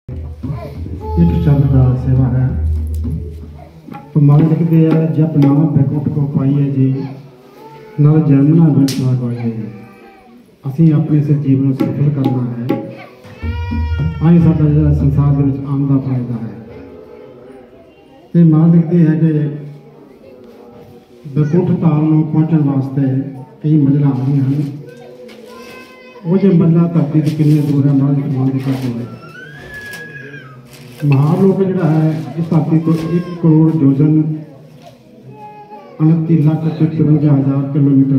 एक चंद का सेवा है तो मारे लिखते हैं जब नाम बैकुंठ को पाइए जी नर जन्मना बिना पाइए जी असी अपने से जीवन सफल करना है आई साडा जो संसार के आने का फायदा है तो मारे लिखते हैं कि बैकुंठ धाम को पहुँचने वास्ते कई मंजिल आनी हैं वो जो मंजिल धरती से कितनी दूर है मारे मान करते हैं महालोक जोड़ा है इस धरती को 1 करोड़ योजन 29,53,000 किलोमीटर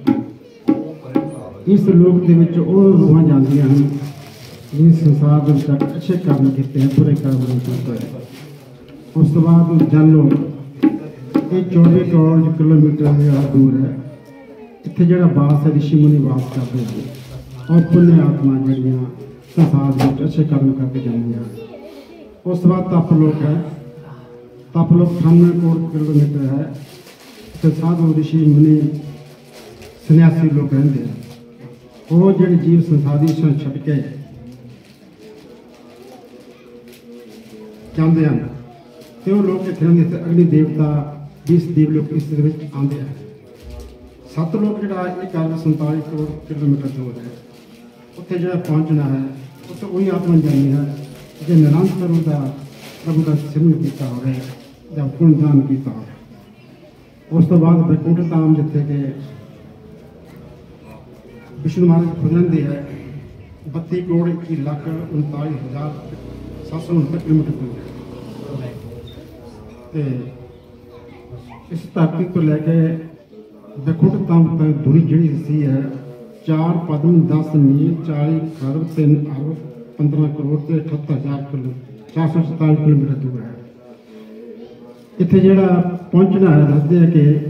है। इस लोक के रूहां जांदियां हैं जिन संसार के तक अच्छे कर्म किए हैं बुरे कर्म नहीं किए। उस तो बाद जन लोग ये 24 करोड़ किलोमीटर दूर है। इत्थे जो वास है ऋषि मुनि वास करते हैं और पुण्य आत्मा जड़ियाँ संसार में अच्छे कर्म करके जाएंगे। उस बाद तपलोक है, तपलोक 98 करोड़ किलोमीटर है। तो साधु ऋषि मुनि सन्यासी लोग रहते हैं वो जो जीव संसारी छड़ के जाते हैं तो लोग इतने अग्नि देवता 20 देवलोक इस आते हैं। 7 लोग जो 1,47 करोड़ किलोमीटर दूर है उत्थे जो पहुँचना है उत्थे वही आत्मा जानी है जो निरंतर का प्रभु का सिमरन किया हो या पुण्यदान किया हो। उस तो बाद बैकुंठ धाम जिथे के विष्णु महाराज खुद रहते हैं 32 करोड़ 21,39,769 किलोमीटर दूर है। इस धरती को लैके बैकुंठ धाम तक दूरी जी सी है 4 पद्म 10 मील 40 खरब 3 अरब 15 करोड़ 78,000 447 किलोमीटर दूर है। इतने जोड़ा पहुँचना है दसते हैं कि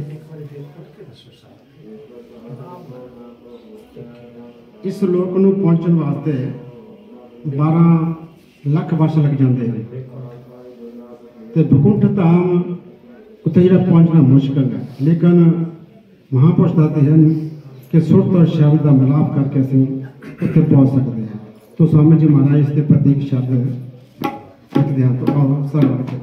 इस लोक को पहुँचने वास्ते 12 लाख वर्ष लग जाते हैं। तो बैकुंठ धाम उत्थे जो पहुँचना मुश्किल है लेकिन महापुरुष दसते हैं कि सुरत और शब्द का मिलाप करके असीं उत्थे पहुँच सकते हैं। तो स्वामी जी महाराज इसके प्रतीक शब्द लिखते हैं तो आओ सर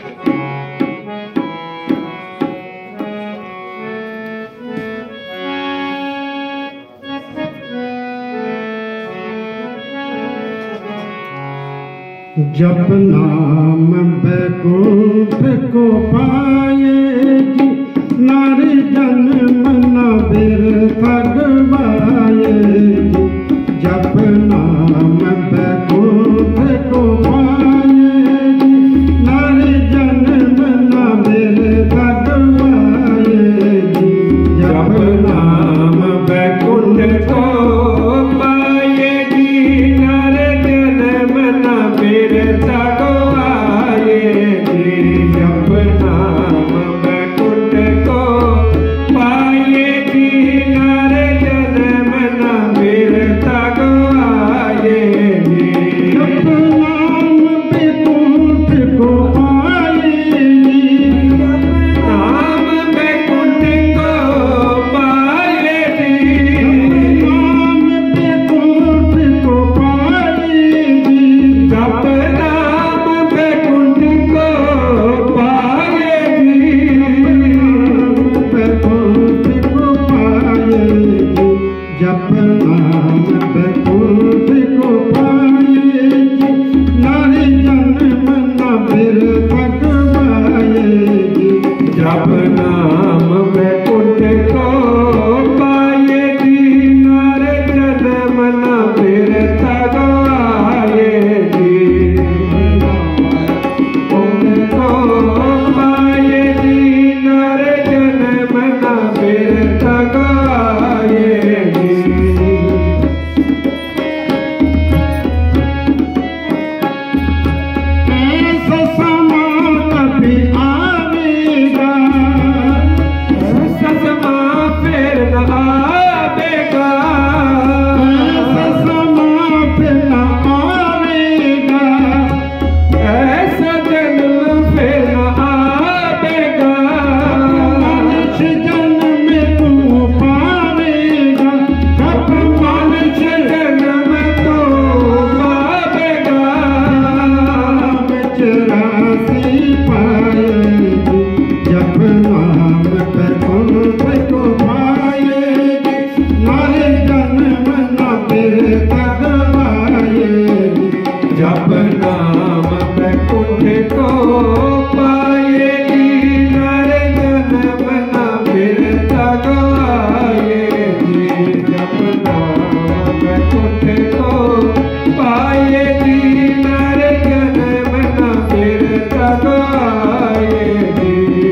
जब नाम बैकुंठ को पाएगी नारी जन्म न बिरथा गवाएगी। जब नाम बैकुंठ को पाएगी नारी जन्म न बिरथा गवाएगी। जब नाम बैकुंठ को पाएगी नारी जन्म न बिरथा गवाएगी। जब नाम बैकुंठ को पाएगी नारी जन्म न बिरथा गवाएगी। जप नाम बैकुंठ को पाएगी नर जन्म न फिरता गवाएगी। जप नाम बैकुंठ को पाएगी नर जन्म न फिरता गवाएगी।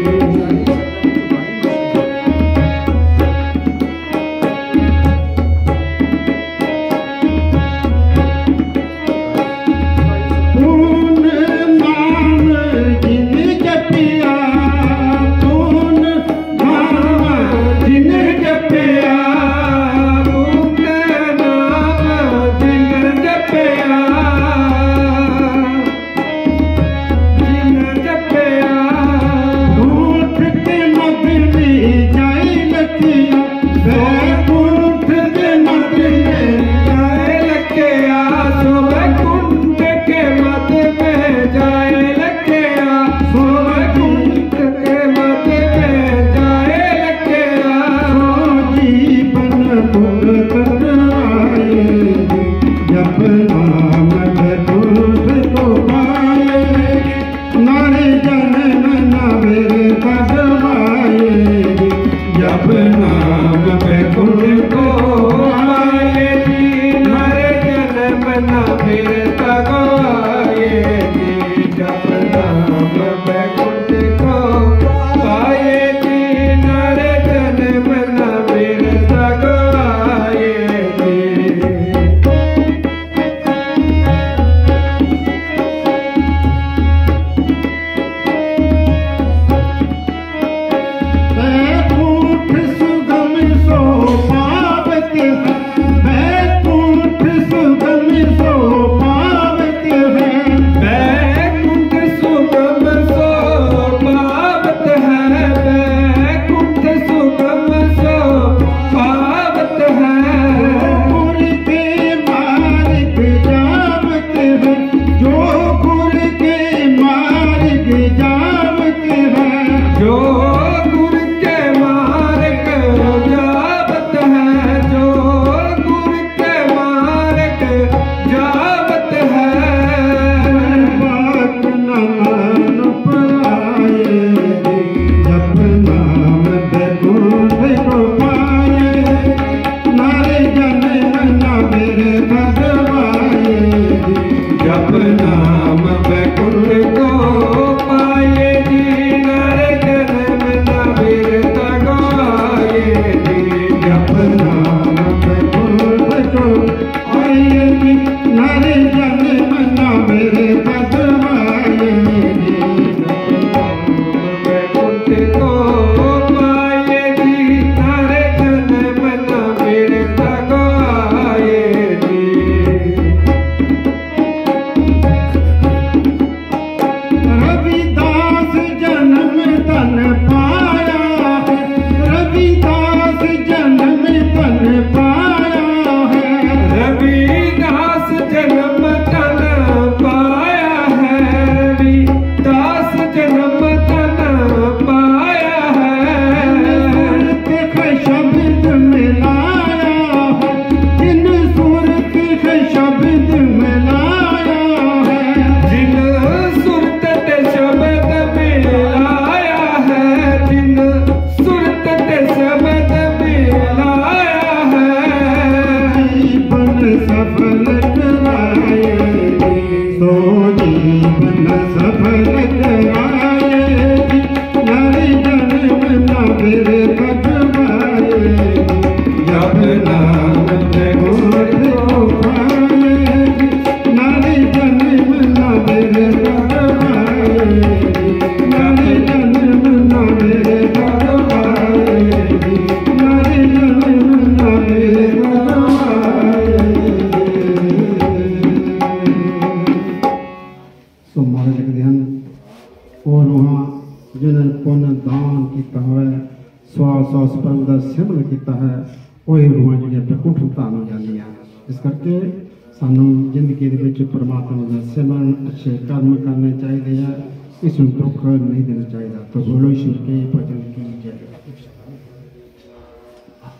परमात्मा का सिमरन अच्छे कर्म करने चाहिए, इसमें दुख नहीं देना चाहिए। तो बोलो ईश्वर के भजन की जय।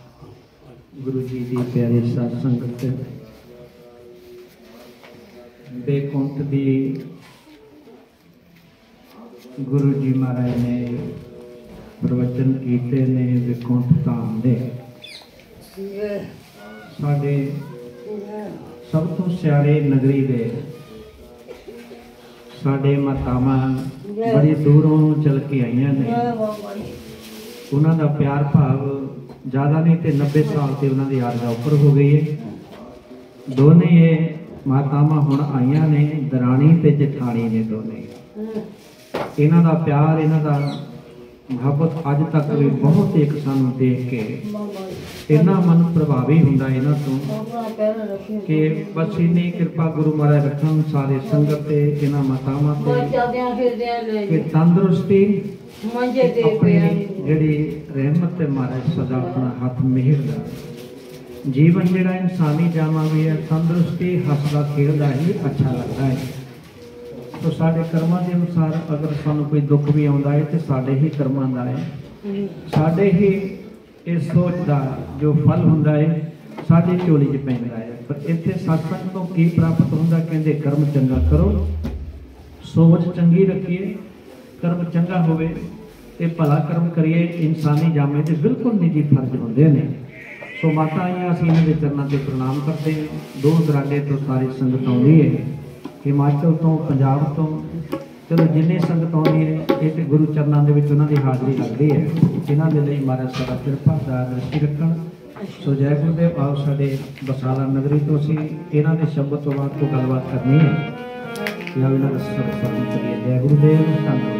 गुरु जी की प्यारे साथ संगत बेकुंठ दी गुरु जी महाराज ने प्रवचन कीते ने बेकुंठ धाम दे साडे सब तो सियारे नगरी दे साडे मातावां बड़ी दूरों चल के आईयां ने। उन्हां दा प्यार भाव ज़्यादा नहीं तो 90 साल से उन्होंने याद उपर हो गई है। दोने ये मातावां हुण आईयां ने, दराणी ते जठाणी ने दोने। इन्हां दा प्यार, इन्हां दा मुहब्बत अज तक भी बहुत एक सानू देख के इन्ना मन प्रभावी हुंदा इन्हां तो कि बस इन्नी कृपा गुरु महाराज रखन सारे संगत ते इन्हां मातावां ते कि तंदुरुस्ती अपनी जिहड़ी रहमत महाराज सदा अपना हाथ मेहरदा। जीवन जिहड़ा इंसानी जामा भी है तंदुरुस्ती हसदा खेलदा ही अच्छा लगता है। तो साडे कर्मां के अनुसार अगर सानू कोई दुख भी आउंदा है तो साडे ही कर्मां दा है, साडे ही इस सोच का जो फल हुंदा है साडी झोली च पैंदा है। पर इत्थे सत्संग तो की प्राप्त हुंदा, कहंदे कर्म चंगा करो, सोच चंगी रखिए, कर्म चंगा होवे ते भला कर्म करिए। इंसानी जामे ते बिल्कुल निजी फर्ज होंदे ने। सो माता आईयां असीं इन्हां दे चरनां ते प्रणाम करते हैं। दूर दराडे तो सारी संगत आउंदी है, हिमाचल तो, पंजाब तो, चलो जिन्नी संगत आउंदी है ये तो गुरु चरनां दे विच उन्हां दी हाज़री लगदी है। इन्हां दे लई महाराज सदा किरपा दृष्टि रखण। सो जय गुरुदेव। आओ साडे बसाला नगरी तो असीं इन्हां दे शब्द तो बाद को गलबात करनी है। या इन्हां दा शब्द पढ़न करिए। जय गुरुदेव। धन्नवाद।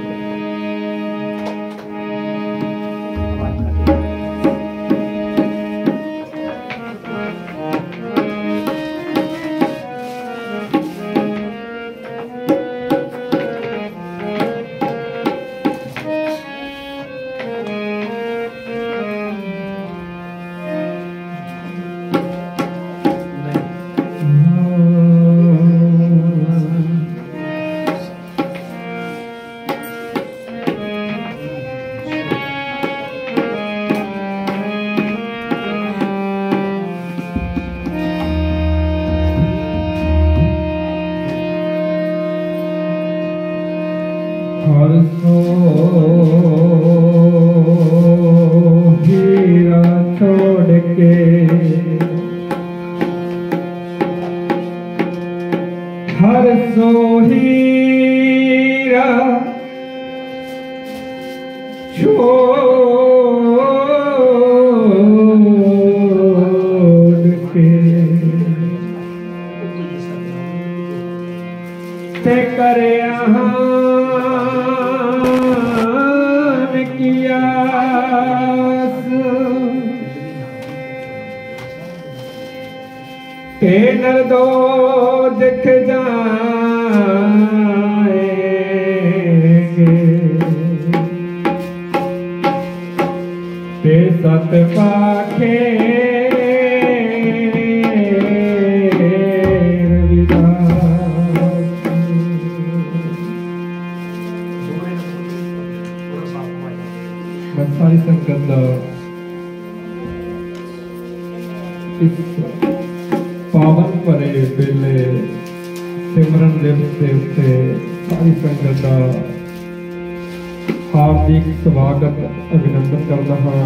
स्वागत अभिनंदन करता हाँ।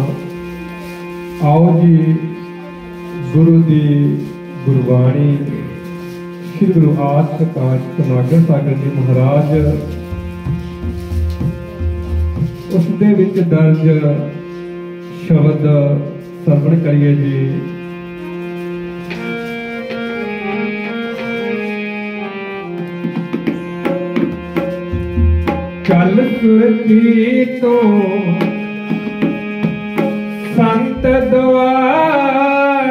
आओ जी गुरु दी गुरबाणी श्री गुरु आद प्रकाश कनागर सागर जी महाराज उस दे विच दर्ज शब्द सरवण करिए जी। चल सुरती तो संत द्वार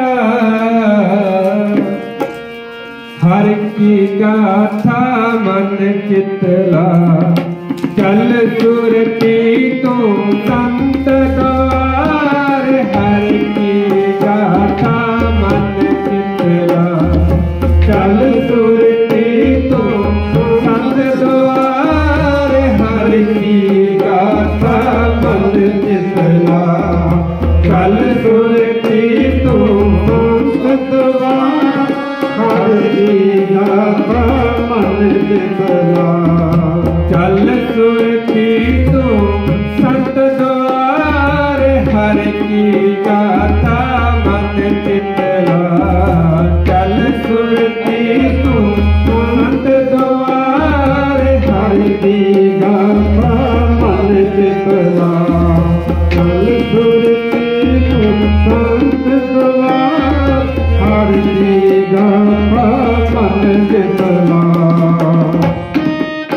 हर की गाथा मन चितला। चल सुरती तो संत द्वार हर की गाथा मन चितला। चल सुरती तो संत द्वार हर की गाथा मन चितला। चल सुरती तो संत द्वार हर की गाथा मन चितला चल सुरती तू संत द्वार हर की गाथा मन चितला चल सुरती तू संत द्वार हर की गाथा मन चितला चल सुरती तू संत द्वार हर की गाथा मन चितला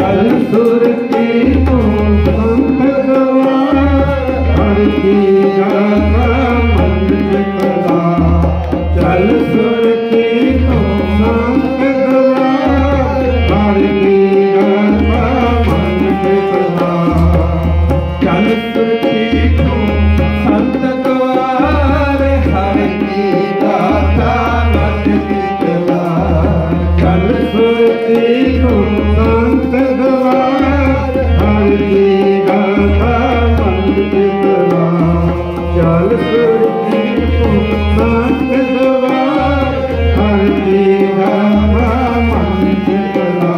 चल सुरती तो संत गवार हर की गाथा मन चितला चल सुरती तो संत गवार हर की गाथा मन चितला चल सुरती तो संत गवार हर की गाथा मन चितला चल सुरती तो संत गवार हर की गाथा मन चितला चल सुरती तो संत गवार हर की गाथा मन चितला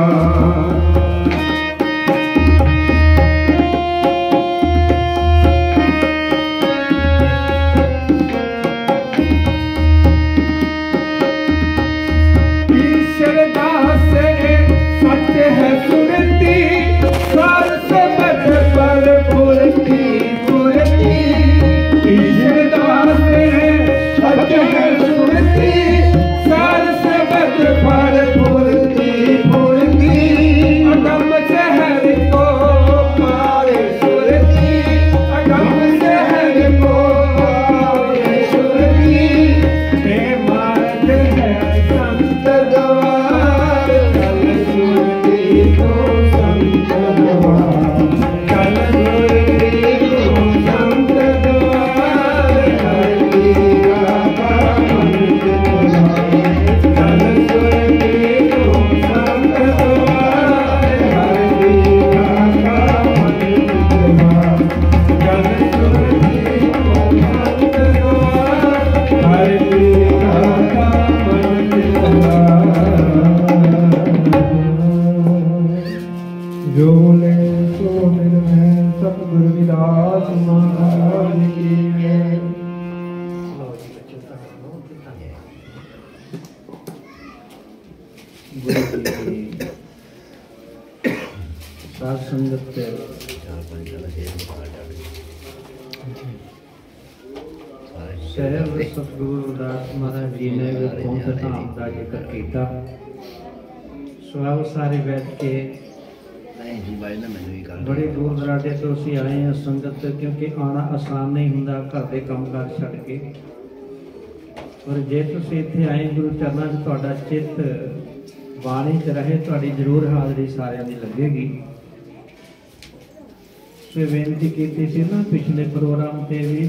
ईश्वर दास सच है सुरती सार सबद पर फुरती फुरती ईश्वर दास सच है सुरती सार सबद पर फुरती फुरती अगम शहर को पाए सुरती अगम शहर को पाए सुरती हे मार्ग है संत गवार चल सुरती तो संत गवार चल सुरती तो संत गवार हर की गाथा मन चितला चल सुरती तो संत गवार हर की गाथा मन चितला चल सुरती तो संत गवार हर की गाथा मन चितला जो बोले सो निर्मय सतगुरु विलास महाराज की जय। गुरु जी साध संगत सहब सतगुरु दास महाराज जी ने विपौंत धाम का जिक्र किया। सुहाव सारे बैठ के बड़े दूर दराजे तो असीं आए हैं संगत क्योंकि आना आसान नहीं हुंदा घर के काम कार छड्ड के पर जे तुसीं इत्थे आए गुरु चरनां 'च तुहाडा चित्त बाणी 'च रहे तुहाडी जरूर हाज़री सारिਆਂ ਦੀ लगेगी। सो बेनती की सी ना पिछले प्रोग्राम से भी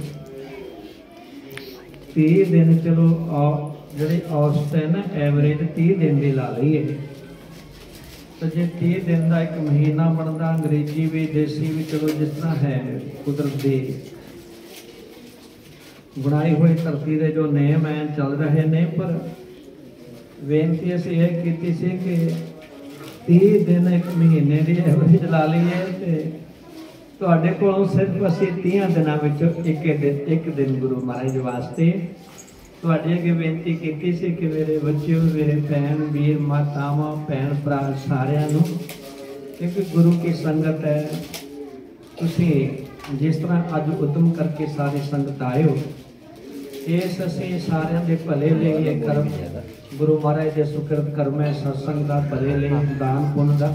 30 दिन चलो जी औसत है ना एवरेज 30 दिन की ला लीए तो जे 30 दिन का एक महीना बनता अंग्रेजी भी देसी भी चलो जिस तरह है कुदरत की बनाई हुई धरती के जो नियम है चल रहे ने पर बेनती असीं यह की कि 30 दिन एक महीने की एवरेज ला लीए तो तुहाडे कोलों सिर्फ असीं 30 दिनों विचों एक दिन गुरु महाराज वास्ते तुहाडे अगे बेनती की सी कि मेरे बच्चों मेरे भैन वीर मातावां भैन भरा सारिਆਂ ਨੂੰ क्योंकि गुरु की संगत है तुसीं जिस तरह अज उद्यम करके सारी संगत आए हो इस असीं सारिਆਂ ਦੇ भले लिए कर्म गुरु महाराज के सुकृत कर्म है सत्संग का भले लिए दान पुण्य का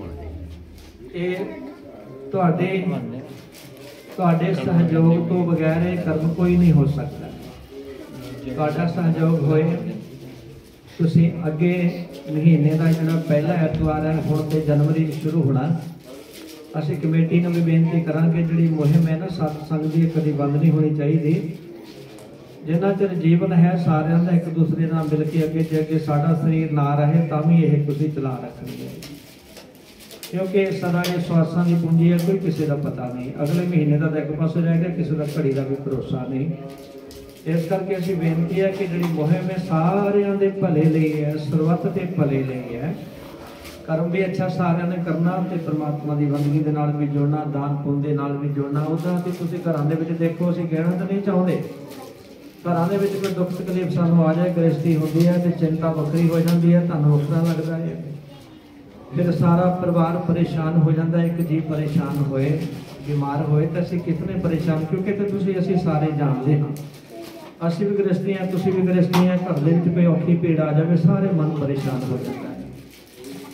तुहाडे सहयोग तो बगैर ये कर्म कोई नहीं हो सकता। तुहाडा सहयोग होए तुसीं अगे महीने का जिहड़ा पहला एतवार है हुण ते जनवरी शुरू होना असीं कमेटी नूं भी बेनती करांगे जिहड़ी मुहिम है ना सत्संग दी कदी बंद नहीं होनी चाहिए। जिन्ना चिर जीवन है सारिਆਂ ਦਾ एक दूसरे नाल मिल के अगे जे अगे साडा शरीर ना रहे तां भी यह तुसीं चला रखनी है क्योंकि सदा ये स्वासां की पूंजी है कोई किसी का पता नहीं अगले महीने का एक पासे रह गया किसी का घड़ी का भी भरोसा नहीं। इस करके असीं बेनती है कि जिहड़ी मुहिम है सारिਆਂ ਦੇ भले ਲਈ है ਸਰਬੱਤ ਦੇ भले ਲਈ है कर्म भी अच्छा सारिਆਂ ने करना ते परमात्मा की बंदगी दे नाल भी जुड़ना दान पुण्य दे नाल भी जुड़ना। उदां ते तुसीं घरां दे विच देखो असीं कहना तो नहीं चाहुंदे घरां दे विच कोई दुख तकलीफ सानूं आ जाए गृहस्थी हुंदी है ते चिंता वखरी हो जाती है तुहानूं उसरा लगदा है फिर सारा परिवार परेशान हो जाता है। एक जी परेशान होए बीमार होए तो असीं कितने परेशान क्योंकि तो तुसीं असीं सारे जानते हाँ असीं भी गृहस्थी हैं तुसीं भी गृहस्थी हैं घर दे विच कोई औखी भीड़ आ जाए सारे मन परेशान हो जाता है।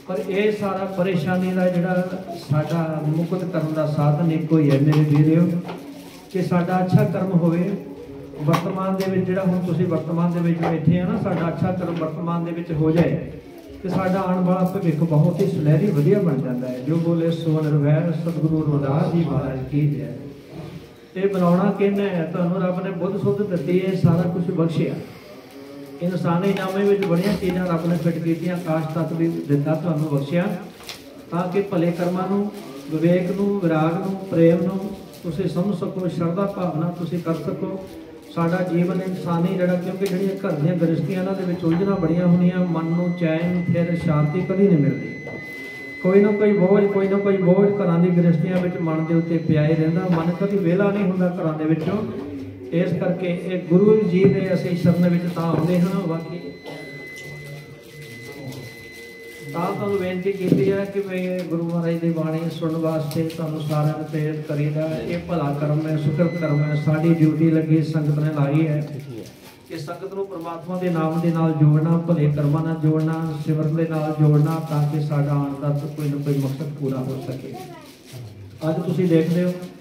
पर यह सारा परेशानी का जिहड़ा साडा मुक्त करन दा साधन एको ही है मेरे वीरो कि साडा अच्छा कर्म होवे। वर्तमान दे विच जिहड़ा हुण तुसीं वर्तमान दे विच बैठे हैं ना, साडा अच्छा कर्म वर्तमान दे विच हो जाए तो साडा आने वाला भविख बहुत ही सुनहरी वधिया बन जाता है। जो बोले सो निर्वैर सतगुरु रविदास जी महाराज की जय। ये बनाना किन्ने है? तुहानूं रब ने बुद्ध सुध दित्ती है, सारा कुछ बख्शिया। इंसानी नामे में बड़िया चीज़ां रब ने फिट कीतियां, आकाश तत्त भी दिता तुहानूं बख्शिया, ताकि भले कर्मां नूं, विवेक नूं, विराग नूं, प्रेम नूं तुसीं समझ सको, शरधा भावना तुसीं कर सको। साडा जीवन इंसानी जिहड़ा, क्योंकि जिहड़ियां घर दीयां गृहस्थियां इन्हां दे विच उलझणां बड़ियां होंदियां, मन नूं चैन फिर शांति कभी नहीं मिलती। कोई ना कोई बोझ घरां दी गृहस्थियां विच मन दे उत्ते पिया ही रहिंदा, मन कभी वेला नहीं हुंदा घरां दे विचों। इस करके एक गुरु जी ने असीं शरण विच तां आउंदे हां। बाकी तुहानूं बेनती की है कि मैं गुरु महाराज की बाणी सुनने वास्ते तुहानूं सारिआं नूं प्रेरित करीदा। ये भला कर्म है, सुकृत कर्म है, साडी ड्यूटी लगी संगत ने लाई है कि संगत नूं परमात्मा के नाम के नाल जोड़ना, भले कर्मां नाल जोड़ना, सिमरन के नाल जोड़ना, ताकि साडा आउण दा कोई ना कोई मकसद पूरा हो सके। अज तुसीं देखदे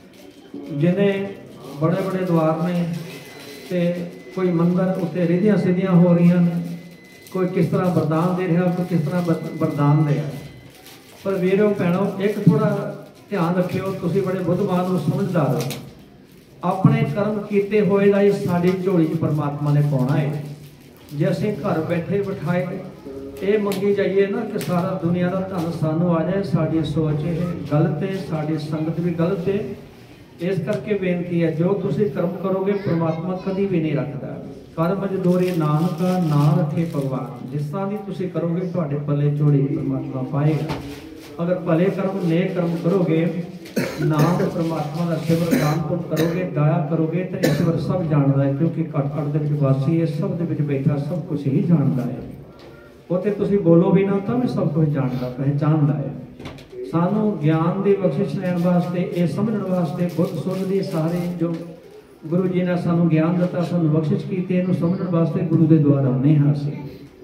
हो जिन्हें बड़े बड़े द्वार ने ते कोई मंदिर उत्ते रिधियां सिद्धियां हो रही हैं, कोई किस तरह वरदान दे रहा, कोई किस तरह वरदान दे रहा। पर वीरो भैणों एक थोड़ा ध्यान रखियो, तुसीं बड़े बुद्धवान और समझदार हो। अपने कर्म किए हुए का ही साड़ी झोली च परमात्मा ने पाउणा है। जे असीं घर बैठे बिठाए ये मंगी जाइए ना कि सारा दुनिया का धन सानू आ जाए, साड़ी सोच ये गलत है, साड़ी संगत भी गलत है। इस करके बेनती है, जो तुसीं कर्म करोगे परमात्मा कभी भी नहीं रखता। कर्म मजदूरी नानक ना रखे भगवान। जिस तरह की तुसीं करोगे तुहाडे पल्ले झोली परमात्मा पाएगा। अगर भले कर्म नेक कर्म करोगे, नाम परमात्मा का सिमर दान पुण्य करोगे, दया करोगे तो ईश्वर सब जानता है, क्योंकि घट घट दे विच वासी है, सब दे विच बैठा सब कुछ ही जानता है। उत्ते तुसीं बोलो भी ना तो भी सब कुछ जानता पहचानता है। सानू ज्ञान की बख्शिश लैण वास्ते, ये समझण वास्ते बुद्ध सुध दी सारे जो गुरु जी ने सानू ज्ञान दिता, सानू बख्शिश की, इनू समझण वास्ते गुरु के द्वारा आने हाँ। असीं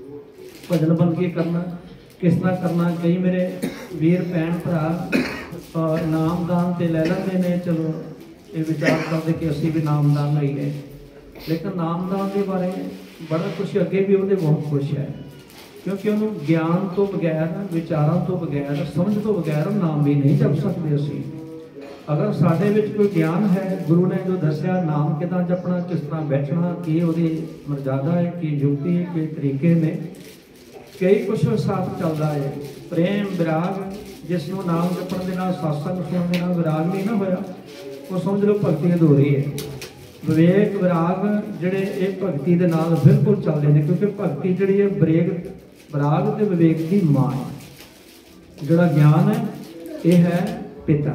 भजन बंदगी करना किस तरह करना, कई मेरे वीर भैन भरा नामदान ते लै लैंदे ने। चलो ये विचार करते कि असीं भी नामदान लईए, लेकिन नामदान के बारे बड़ा कुछ अगे भी उन्हें बहुत कुछ है, क्योंकि उन्होंने ज्ञान तो बगैर, विचारों तो बगैर, समझ तो बगैर नाम भी नहीं जप सकते असीं। अगर साढ़े विच कोई ज्ञान है, गुरु ने जो दसिया नाम किदां जपना, किस तरह बैठना, की उहदी मर्यादा है, की युक्ति है, की तरीके ने, कई कुछ साथ चलता है। प्रेम विराग, जिसनों नाम जपण दे नाल, सत्संग सुनण दे नाल विराग नहीं ना होया, वो समझ लो भगती अधूरी है। विवेक विराग जिहड़े ये भगती दे नाल बिल्कुल चलते हैं, क्योंकि भगती जिहड़ी है विराग ते विवेक की मां है। जिहड़ा ज्ञान है ये है पिता।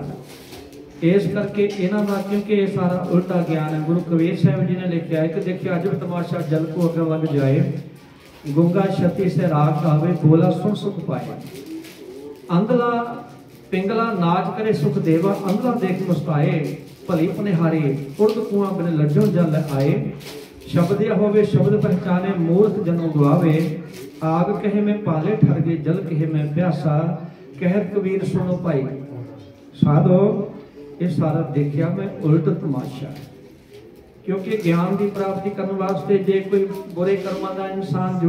इस करके इन्हां दा, क्योंकि ये सारा उल्टा ज्ञान है। गुरु कबीर साहब जी ने लिखा है कि देखिए अज भी तमाशा जल को अगर लग जाए, गुंगा छती से राग आवे, बोला सुन सुख पाए। अंधला पिंगला नाच करे सुख देवा, अंधला देख मुस्काए, भली पनिहारी उर्द कुआं बिन लड्डों जल आए। शब्द या होवे शब्द पहचाने, मूर्ख जन्म गवावे, आग कहे में पाले ठर गए, जल कहे में प्यासा, कहत कबीर सुनो भाई। साधो ये सारा देखिया मैं उल्ट तमाशा, क्योंकि ज्ञान की प्राप्ति करने वास्ते जे कोई बुरे कर्मां दा इंसान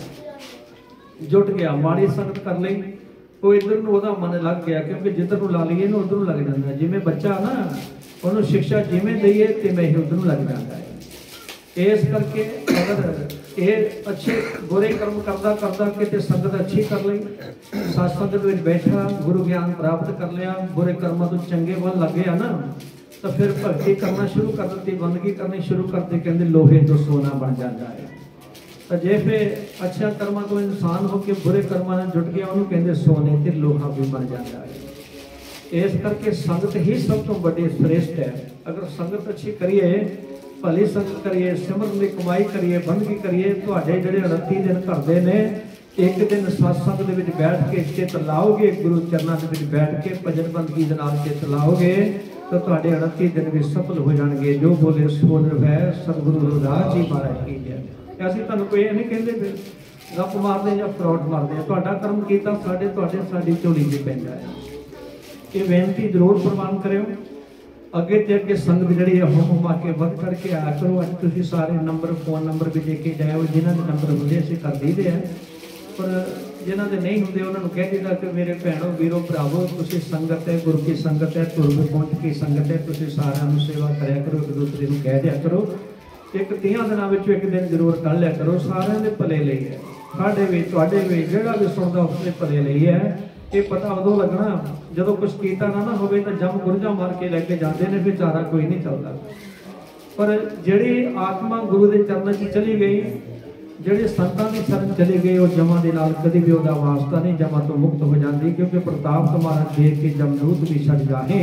जुट गया, माड़ी संगत कर ली, वो इधर नूं ओहदा मन लग गया, क्योंकि जिधर नूं ला लीए ना उधर नूं लग जाता है। जिवें बच्चा ना उन्होंने शिक्षा जिवें दईए तिवें ही उधर नूं लग जाता है। इस करके अगर ये अच्छे बुरे कर्म करदा करदा किते संगत अच्छी कर ली, सत्संग विच बैठा, गुरु ज्ञान प्राप्त कर लिया, बुरे कर्मां तो चंगे वल लग गया ना, तो फिर भगती करना शुरू कर दी, बंदगी करनी शुरू करते, कहते लोहे तो सोना बन जाता है। तो जे फिर अच्छा कर्मां तो इंसान होकर बुरे कर्मां नाल जुट गया, उन्होंने कहते सोने ते लोहा भी बन जाता है। इस करके संगत ही सब तो बड़ी श्रेष्ठ है। अगर संगत अच्छी करिए, भली संगत करिए, सिमरन की कमाई करिए, बंदगी करिए, तुहाडे जिहड़े 29 दिन करते हैं, एक दिन सत्संग दे विच बैठ के चित लाओगे, गुरु चरणों दे विच बैठ के भजन बंदगी दे नाल चित लाओगे, तो तुहाडे 29 दिन भी सफल हो जाएंगे। जो बोले सो निर्भय सतगुरु रविदास जी महाराज की जय। असीं तुहानूं कोई नहीं कहते, फिर ਗੱਪ ਮਾਰਦੇ ਜਾਂ ਫਰੌਡ ਮਾਰਦੇ, ਤੁਹਾਡਾ ਕਰਮ ਕੀਤਾ ਸਾਡੇ ਤੁਹਾਡੇ ਸਾਡੀ ਝੋਲੀ 'ਚ ਪੈਂਦਾ ਹੈ। ਇਹ ਬੇਨਤੀ ਜ਼ਰੂਰ ਪ੍ਰਵਾਨ ਕਰਿਓ। ਅੱਗੇ ਤੇ ਅੱਗੇ ਸੰਗਤ ਜਿਹੜੀ ਹੈ ਹੁਮ ਆ ਕੇ ਵੱਧ ਚੜ ਕੇ ਆਇਆ ਕਰੋ। ਅੱਜ ਤੁਸੀਂ ਸਾਰੇ ਨੰਬਰ ਫੋਨ ਨੰਬਰ ਵੀ ਦੇ ਕੇ ਜਾਇਓ, ਜਿਨ੍ਹਾਂ ਦੇ ਨੰਬਰ ਹੁੰਦੇ ਅਸੀਂ ਕਰ ਦਈਦੇ ਆ, ਪਰ ਜਿਨ੍ਹਾਂ ਦੇ ਨਹੀਂ ਹੁੰਦੇ ਉਹਨਾਂ ਨੂੰ ਕਹਿ ਦਿੱਤਾ ਕਿ ਮੇਰੇ ਭੈਣੋ ਵੀਰੋ ਭਰਾਵੋ, ਤੁਸੀਂ ਸੰਗਤ ਹੈ, ਗੁਰੂ ਕੀ ਸੰਗਤ ਹੈ, ਧੁਰਬ ਪਹੁੰਚ ਕੀ ਸੰਗਤ ਹੈ, ਤੁਸੀਂ ਸਾਰਿਆਂ ਨੂੰ ਸੇਵਾ ਕਰਿਆ ਕਰੋ, ਇੱਕ ਦੂਸਰੇ ਨੂੰ ਕਹਿ ਦਿਆ ਕਰੋ। ਇੱਕ 30 ਦਿਨਾਂ ਵਿੱਚੋਂ ਇੱਕ ਦਿਨ ਜ਼ਰੂਰ ਕੱਢ ਲਿਆ ਕਰੋ, ਸਾਰਿਆਂ ਦੇ ਭਲੇ ਲਈ ਹੈ, ਸਾਡੇ ਵੀ ਤੁਹਾਡੇ ਵੀ, ਜਿਹੜਾ ਵੀ ਸੁਣਦਾ ਉਸਦੇ ਭਲੇ ਲਈ ਹੈ। ਇਹ ਪਤਾ ਉਦੋਂ ਲੱਗਣਾ ਜਦੋਂ ਕੁਛ ਕੀਤਾ ਨਾ ਹੋਵੇ ਤਾਂ ਜੰਮ ਗੁਰਜਾ ਮਾਰ ਕੇ ਲੈ ਕੇ ਜਾਂਦੇ ਨੇ, ਫਿਰ ਚਾਰਾ ਕੋਈ ਨਹੀਂ ਚੱਲਦਾ। ਪਰ ਜਿਹੜੀ ਆਤਮਾ ਗੁਰੂ ਦੇ ਚਰਨਾਂ 'ਚ ਚਲੀ ਗਈ, ਜਿਹੜੇ ਸੰਤਾਂ ਦੀ ਸ਼ਰਨ ਚਲੇ ਗਏ, ਉਹ ਜਮਾਂ ਦੇ ਨਾਲ ਕਦੇ ਵੀ ਉਹਦਾ ਵਾਸਤਾ ਨਹੀਂ, ਜਮਾਂ ਤੋਂ ਮੁਕਤ ਹੋ ਜਾਂਦੀ। ਕਿਉਂਕਿ ਪ੍ਰਤਾਪ ਤੁਮਾਰਾ ਦੇਖ ਕੇ ਜਮਦੂਤ ਵੀ ਛੱਡ ਜਾਏ।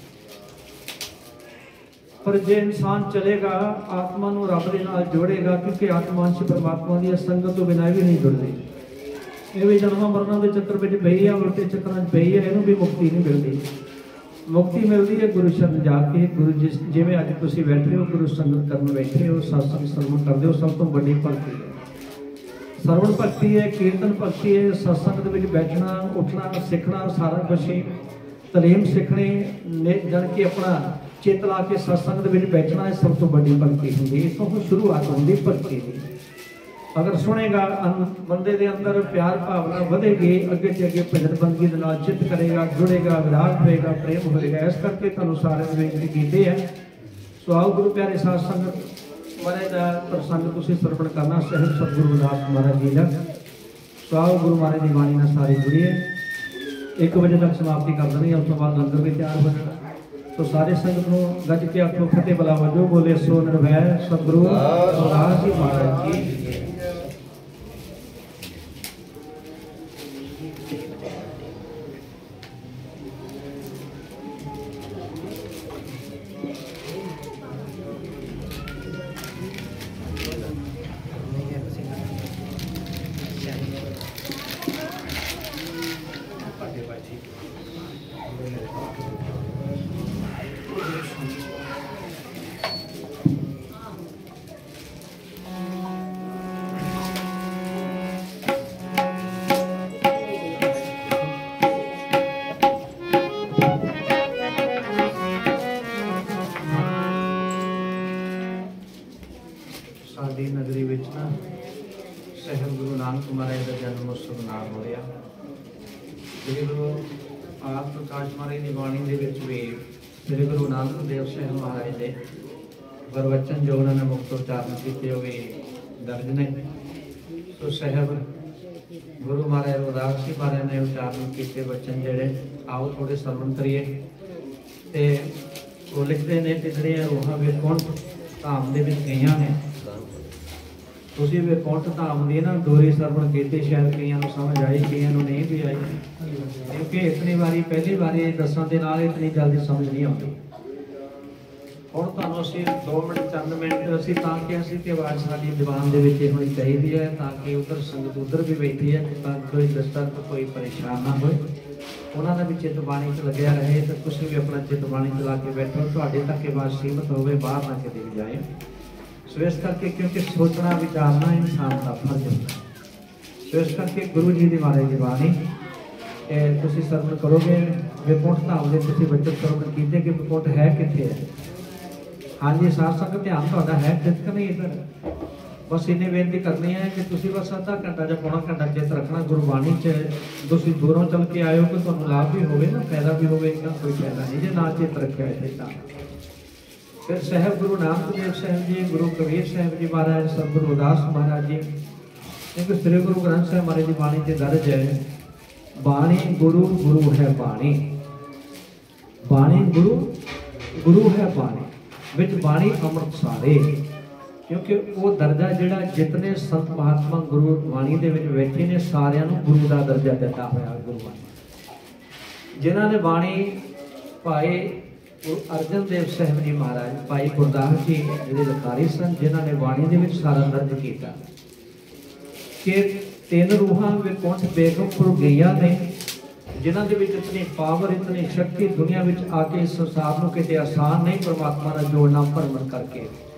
पर जे इंसान चलेगा आत्मा नूं रब दे नाल जोड़ेगा, क्योंकि आत्मा अंश परमात्मा दी संगत तो बिना भी नहीं जुड़ती। ये भी जन्म मरना के चक्कर में पई है, उल्टे चक्कर में पई है, इनू भी मुक्ति नहीं मिलती। मुक्ति मिलती है गुरु शरण जाके। गुरु जिवें अज तुसीं बैठे हो, गुरु संगत करन बैठे हो, सत्संग श्रवण करदे हो, सब तो बड़ी भगती है। श्रवण भगती है, कीर्तन भगती है, सत्संग दे विच बैठना उठना सीखना सारा कुछ ही, तलीम सीखनी, जान के अपना चित ला के सत्संग दे विच बैठना, है सब तो बड़ी भगती होंदी। इस तो शुरुआत होंदी भगती की। अगर सुनेगा बंदे दे अंदर प्यार भावना बढ़ेगी, अगे से अगे भजन बंदगी दे नाल चित करेगा, जुड़ेगा, विराग होएगा, प्रेम होएगा। इस करके तुहानूं सारे बेनती कीती है। सो आओ गुरु प्यारे साध संगत महाराज दा प्रसंग तुसीं श्रवण करना, सहब सतगुरु रविदास महाराज जी दा। सो आओ गुरु महाराज दी बाणी नाल सारे जुड़िए। 1 बजे तक समाप्ति कर देनी, उस तो बाद लंगर भी तैयार हो जाना। तो सारे संगत को गज के आखो फतेह बला वजो बोले सो निर्भय सतगुरु रविदास जी महाराज की। साडी नगरी विच ना सहब गुरु नानक महाराज का जन्म उत्सव मना हो रहा। श्री गुरु आप प्रकाश महाराज की बाणी दे विच भी श्री गुरु नानक देव साहब महाराज के वरवचन जो उन्होंने मुक्त उच्चारण किए हुए दर्ज ने। तो साहब गुरु महाराज रविदास जी महाराज ने उच्चारण किए वचन जेडे आओ थोड़े श्रवण करिए। ते वो लिखते हैं कि जड़ियाँ रूहां वैकुंठ धाम दे विच गईयां ने। तुसीं वैकुंठ धाम दी ना दोहरी श्रवण कीती, शायद कईयां नूं समझ आई, कईयां नूं नहीं भी आई, क्योंकि इतनी बारी पहली बारी दसन दे नाल इतनी जल्दी समझ नहीं आती। हुण तुहानूं असीं 2 मिनट चंद मिनट असीं तां कि असीं ते आवाज़ साडी दीवान दे विच होनी चाहिदी है, ताकि उधर संगत उधर भी बैठी है, तां कोई डिस्टर्ब कोई परेशान ना होए, उन्हां दा भी चित बाणी च लग्या रहे। तो तुसीं भी अपना चित बाणी च ला के बैठो, तुहाडे तक आवाज़ सीमित होवे, बाहर ना किते भी जाए। सो इस करके क्योंकि सोचना विचारना इंसान का फर्ज होता है। सो इस करके गुरु जी की महाराज की बाणी तुसीं श्रवण करोगे। वैकुंठ धाम के तुसीं बचत श्रवण कीते कि वैकुंठ है कित्थे है। हाँ जी साथ संगत ध्यान तुहाडा है चित नहीं इधर। बस इन्नी बेनती करनी है कि तुसीं बस आधा घंटा या पौना घंटा चित रखना गुरबाणी च। तुसीं दूरों चल के आए हो कि तुहानूं लाभ भी होवे ना, फायदा भी होवे, इतना कोई फायदा नहीं जे ना चित रखिया इत्थे। फिर साहब गुरु नानक देव साहब जी, गुरु कबीर साहब जी महाराज, सतगुरु रविदास महाराज जी, एक श्री गुरु ग्रंथ साहब महाराज की बाणी से दर्ज है, बाणी गुरु गुरु है बाणी, बाणी गुरु गुरु है बाणी, विच बाणी अमृत सारे। क्योंकि वो दर्जा जिहड़ा जितने संत महात्मा गुरु बाणी दे विच बैठे ने सारियां नूं गुरु का दर्जा दिता होया। गुरु बाणी जिन्हां ने बाणी भाई अर्जन देव साहब जी महाराज, भाई गुरदास जी जिहड़े लखारी सन, जिन्हां ने बाणी दे विच सारा दर्ज किया कि 3 रूहां वैकुंठ बेगमपुर गईयां ने, जिन्हां दे विच इतनी पावर इतनी शक्ति दुनिया विच आके इस संसार नूं किते आसान नहीं परमात्मा नाल जोड़ना भरमण करके।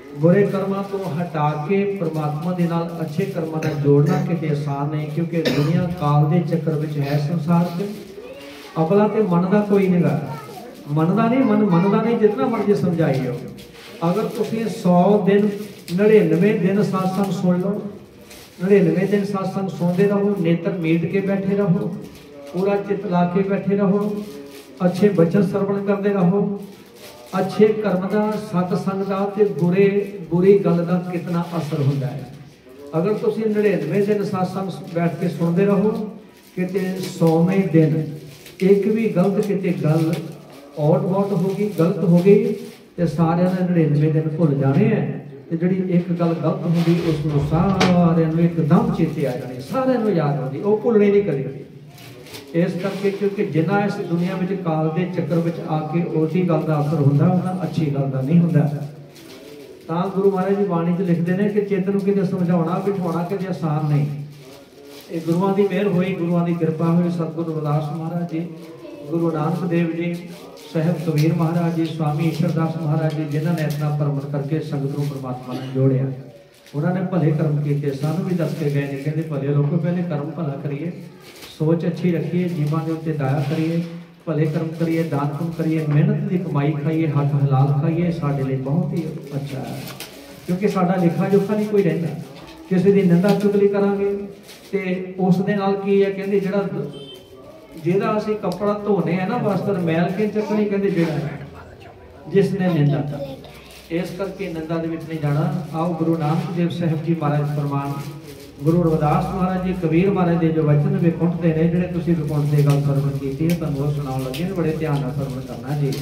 बुरे कर्मां तो हटा के परमात्मा दे नाल अच्छे कर्मां दा जोड़ना किते आसान नहीं, क्योंकि दुनिया काल दे चक्कर विच है संसार च। अगला ते मनदा कोई नहीं, मनदा नहीं जितना मर्जी समझाई हो। अगर तुसीं 100 दिन 99 दिन सत्संग सुन लो, 99 दिन सत्संग सुनते रहो, नेत्र मीट के बैठे रहो, पूरा चित ला के बैठे रहो, अच्छे बचन श्रवण करते रहो, अच्छे कर्म का सत्संग का ते बुरी गल का कितना असर होता है। अगर तुसीं 99 दिन सत्संग बैठ के सुनते रहो, किते 100वें दिन एक भी गलत किते गल आउट बाउट होगी, गलत हो गई तो सारे 99 दिन भुल जाने हैं। तो जी एक गल गलत होगी उसको सारे एकदम चेते आ जाने, सारे याद होगी, वो भुलनी नहीं करी। इस करके क्योंकि जिन्ना इस दुनिया में काल के चक्कर में आके उसी गल का असर होंदा, उन्ना अच्छी गल का नहीं होंदा। तां गुरु महाराज जी बाणी च लिखते हैं कि चित्त नूं किते समझाउणा बिठाउणा किते आसान नहीं। ये गुरुआं दी मेहर होई, गुरुआं दी कृपा हुई। सतगुरु रविदास महाराज जी, गुरु नानक देव जी, साहिब कबीर महाराज जी, स्वामी ईश्वरदास महाराज जी, जिन्होंने इतना परमत करके संगत नूं परमात्मा ने जोड़िया। उन्होंने भले कर्म किए, सानू भी दस के गए ने, कहते भले लोगों पहले कर्म भला करिए, सोच अच्छी रखिए, जीवन के उत्ते दया करिए, भले कर्म करिए, दान पुण्य करिए, मेहनत की कमाई खाइए, हाथ हलाल खाइए, साडे लिए बहुत ही अच्छा है। क्योंकि साडा लेखा जोखा नहीं कोई रहिंदा। किसी की निंदा चुगली करांगे तो उस दे नाल की है, कहते जिहड़ा असीं कपड़ा धोने है ना वस्त्र मैल के चकनी, कहते जिहड़ा जिसने निंदा। इस करके निंदा दे विच नहीं जाना। आओ गुरु नानक देव साहिब जी महाराज फरमान, गुरु रविदास महाराज जी, कबीर महाराज के जो वचन विकुंठ के ने, जिहड़े तुसीं विकुंठ की गल सरवण की है, तुहानूं वो सुणाउण लगे, बड़े ध्यान नाल सरवण करना जी।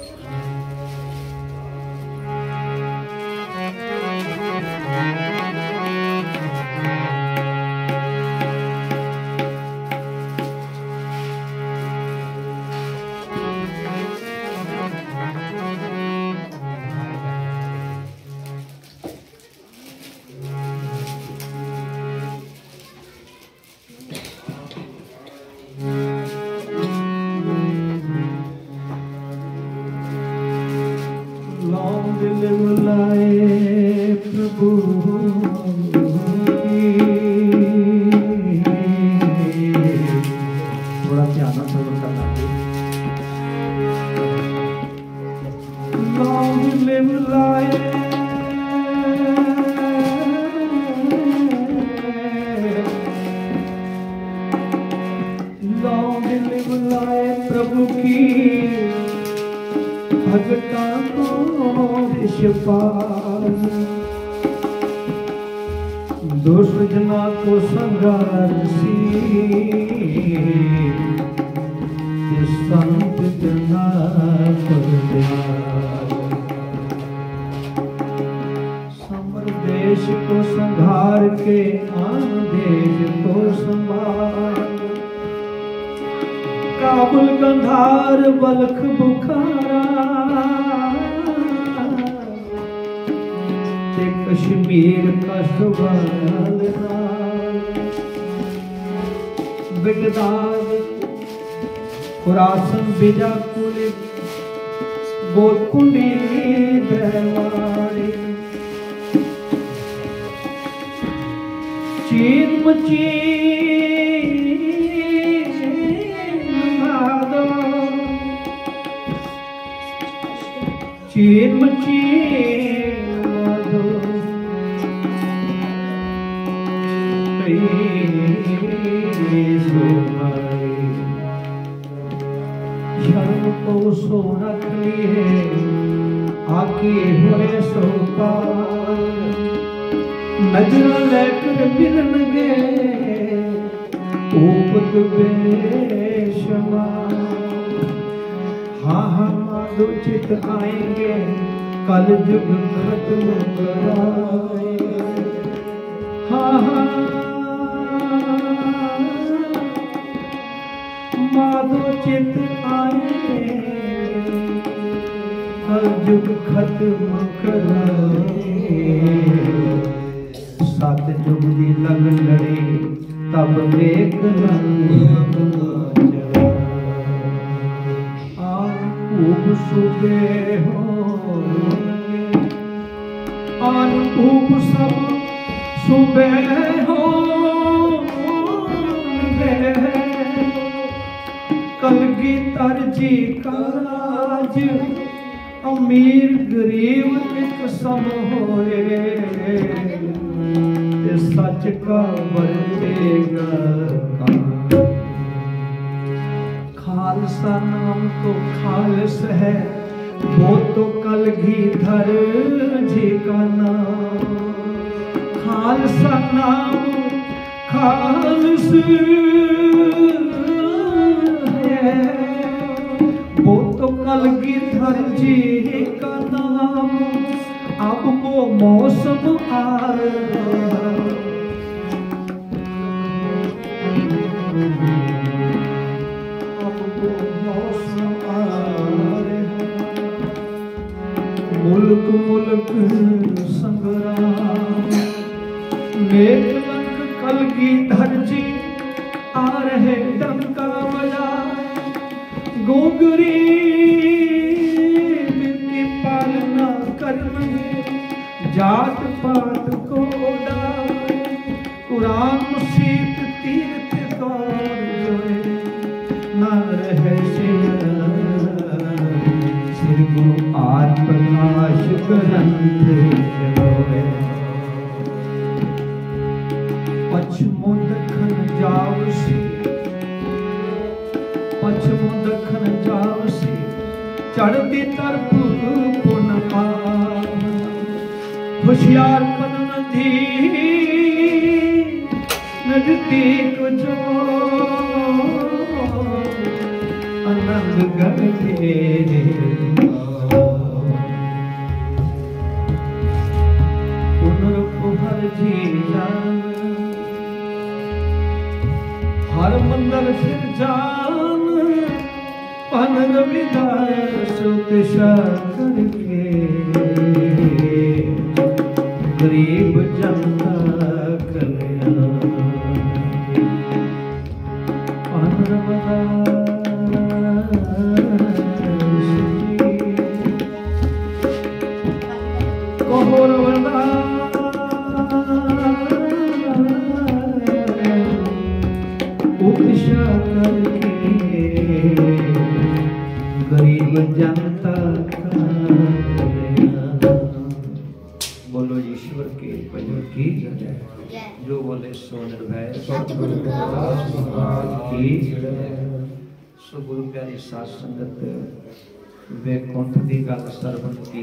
दुष्जना को संघर्षी संत जना समर देश को संघार के आन देश को संभाल, काबुल गंधार बलख बुखारा कश्मीर का सुबल बिगदाद खुरासन बिजापुर गोलकुंडी दरबारी चीन मची चीन मची सो रख लिए आके हुए सो पार, नजर लेकर मिलन गए ऊपत बेशुमार। हाँ हाँ माधो चित आएंगे कल युग खत्म कराए। हाँ हाँ माधो चित आएंगे कल युग खत्म कराए। सत युग दी लगन लड़े तब देख सूखे हो आन भूप सब सुबह हो कलगीधर जी का राज अमीर गरीब एक सम होए सच का बरतेगा खालसा नाम तो खालस है वो तो कलगीधर जी का नाम खालसा नाम खालस है वो तो कलगीधर जी का नाम अब वो मौसम आ रहा मुल्क मुल्क संग्राम नेक लंक कलगीधर जी आ रहे डंका बजाए गोगरी की पालना करने जात पात को डाले कुरान मसीत तीर्थ गौर न रहे श्री गुरु आज प्रकाश ग्रंथ पश्चिमो दखन जावसी पश्चिमो दखन जावसी चढ़ती तरफ पुन होशियारपन नदी नजदीक जो आनंद गढ़े पुनर्पुहर जी हर मंदिर फिर जान पन रविदास दिशा करके गरीब जनता कल्याण पन रविदास कहो दिशा करके गरीब जनता का बोलो ईश्वर के भजन की जय जो बोले सो निर्भय की सो गुरु प्यारी साध संगत वैकुंठ की गल सरवण की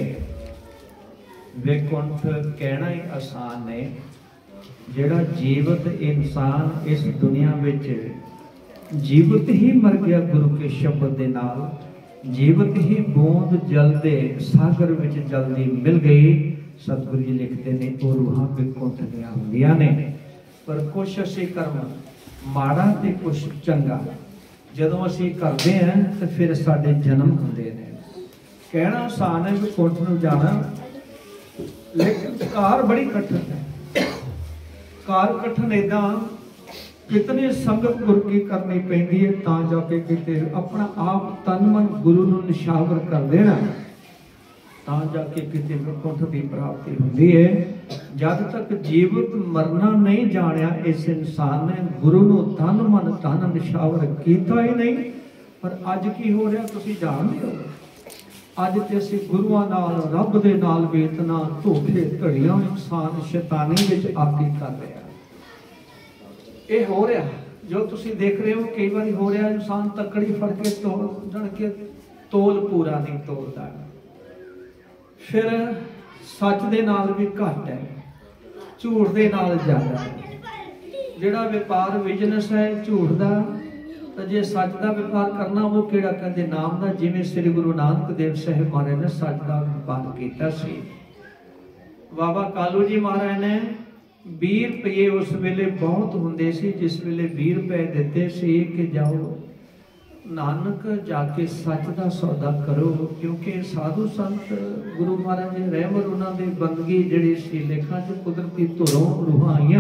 वैकुंठ कहना ही आसान है जेड़ा जीवित इंसान इस दुनिया विच जीवित ही मर गया गुरु के शब्द दे नाल जीवित ही बूंद जल दे सागर विच जल्दी मिल गई सतगुरु जी लिखते ने वो रूहां वैकुंठ दियां हुंदियां ने पर कुछ असीं कर्म माड़ा ते कुछ चंगा जदों असीं करदे हैं तो फिर साडे जन्म हुंदे ने कहना आसान है वैकुंठ नूं जाना लेकिन कार बड़ी कठिन है कार कठिन इदा कितनी संगत गुरु की करनी पैंदी है तां जाके किते अपना आप तन मन गुरु नूं निशावर कर देना तां जाके किते वैकुंठ की प्राप्ति हुंदी है जब तक जीवित मरना नहीं जानिया इस इंसान ने गुरु नूं तन मन धन निशावर कीता ही नहीं पर अज की हो रहा तुसीं जाणदे हो अज ते असीं गुरुआं नाल रब दे नाल वेतना धोखे घड़ियां इंसान शैतानी विच आकी कर रहा ये हो रहा जो तुसीं देख रहे हो कई बार हो रहा इंसान तकड़ी फड़ के तोल पूरा नहीं तोलता फिर सच दे नाल भी घट है झूठ दे नाल ज्यादा है जिहड़ा व्यापार बिजनेस है झूठ दा तो जे सच का व्यापार करना वो किहड़ा कहते नाम का जिवें श्री गुरु नानक देव साहिब महाराज ने सच का व्यापार किया सी बाबा कालू जी महाराज ने 20 रुपये उस वेले बहुत होंदे सी जिस वेले 20 रुपए दिते सी कि जाओ नानक जाके सच का सौदा करो क्योंकि साधु संत गुरु महाराज जी रहमत उन्होंने बंदगी जिहड़ी सी लेखा च कुदरती धुरों रूहां आईयां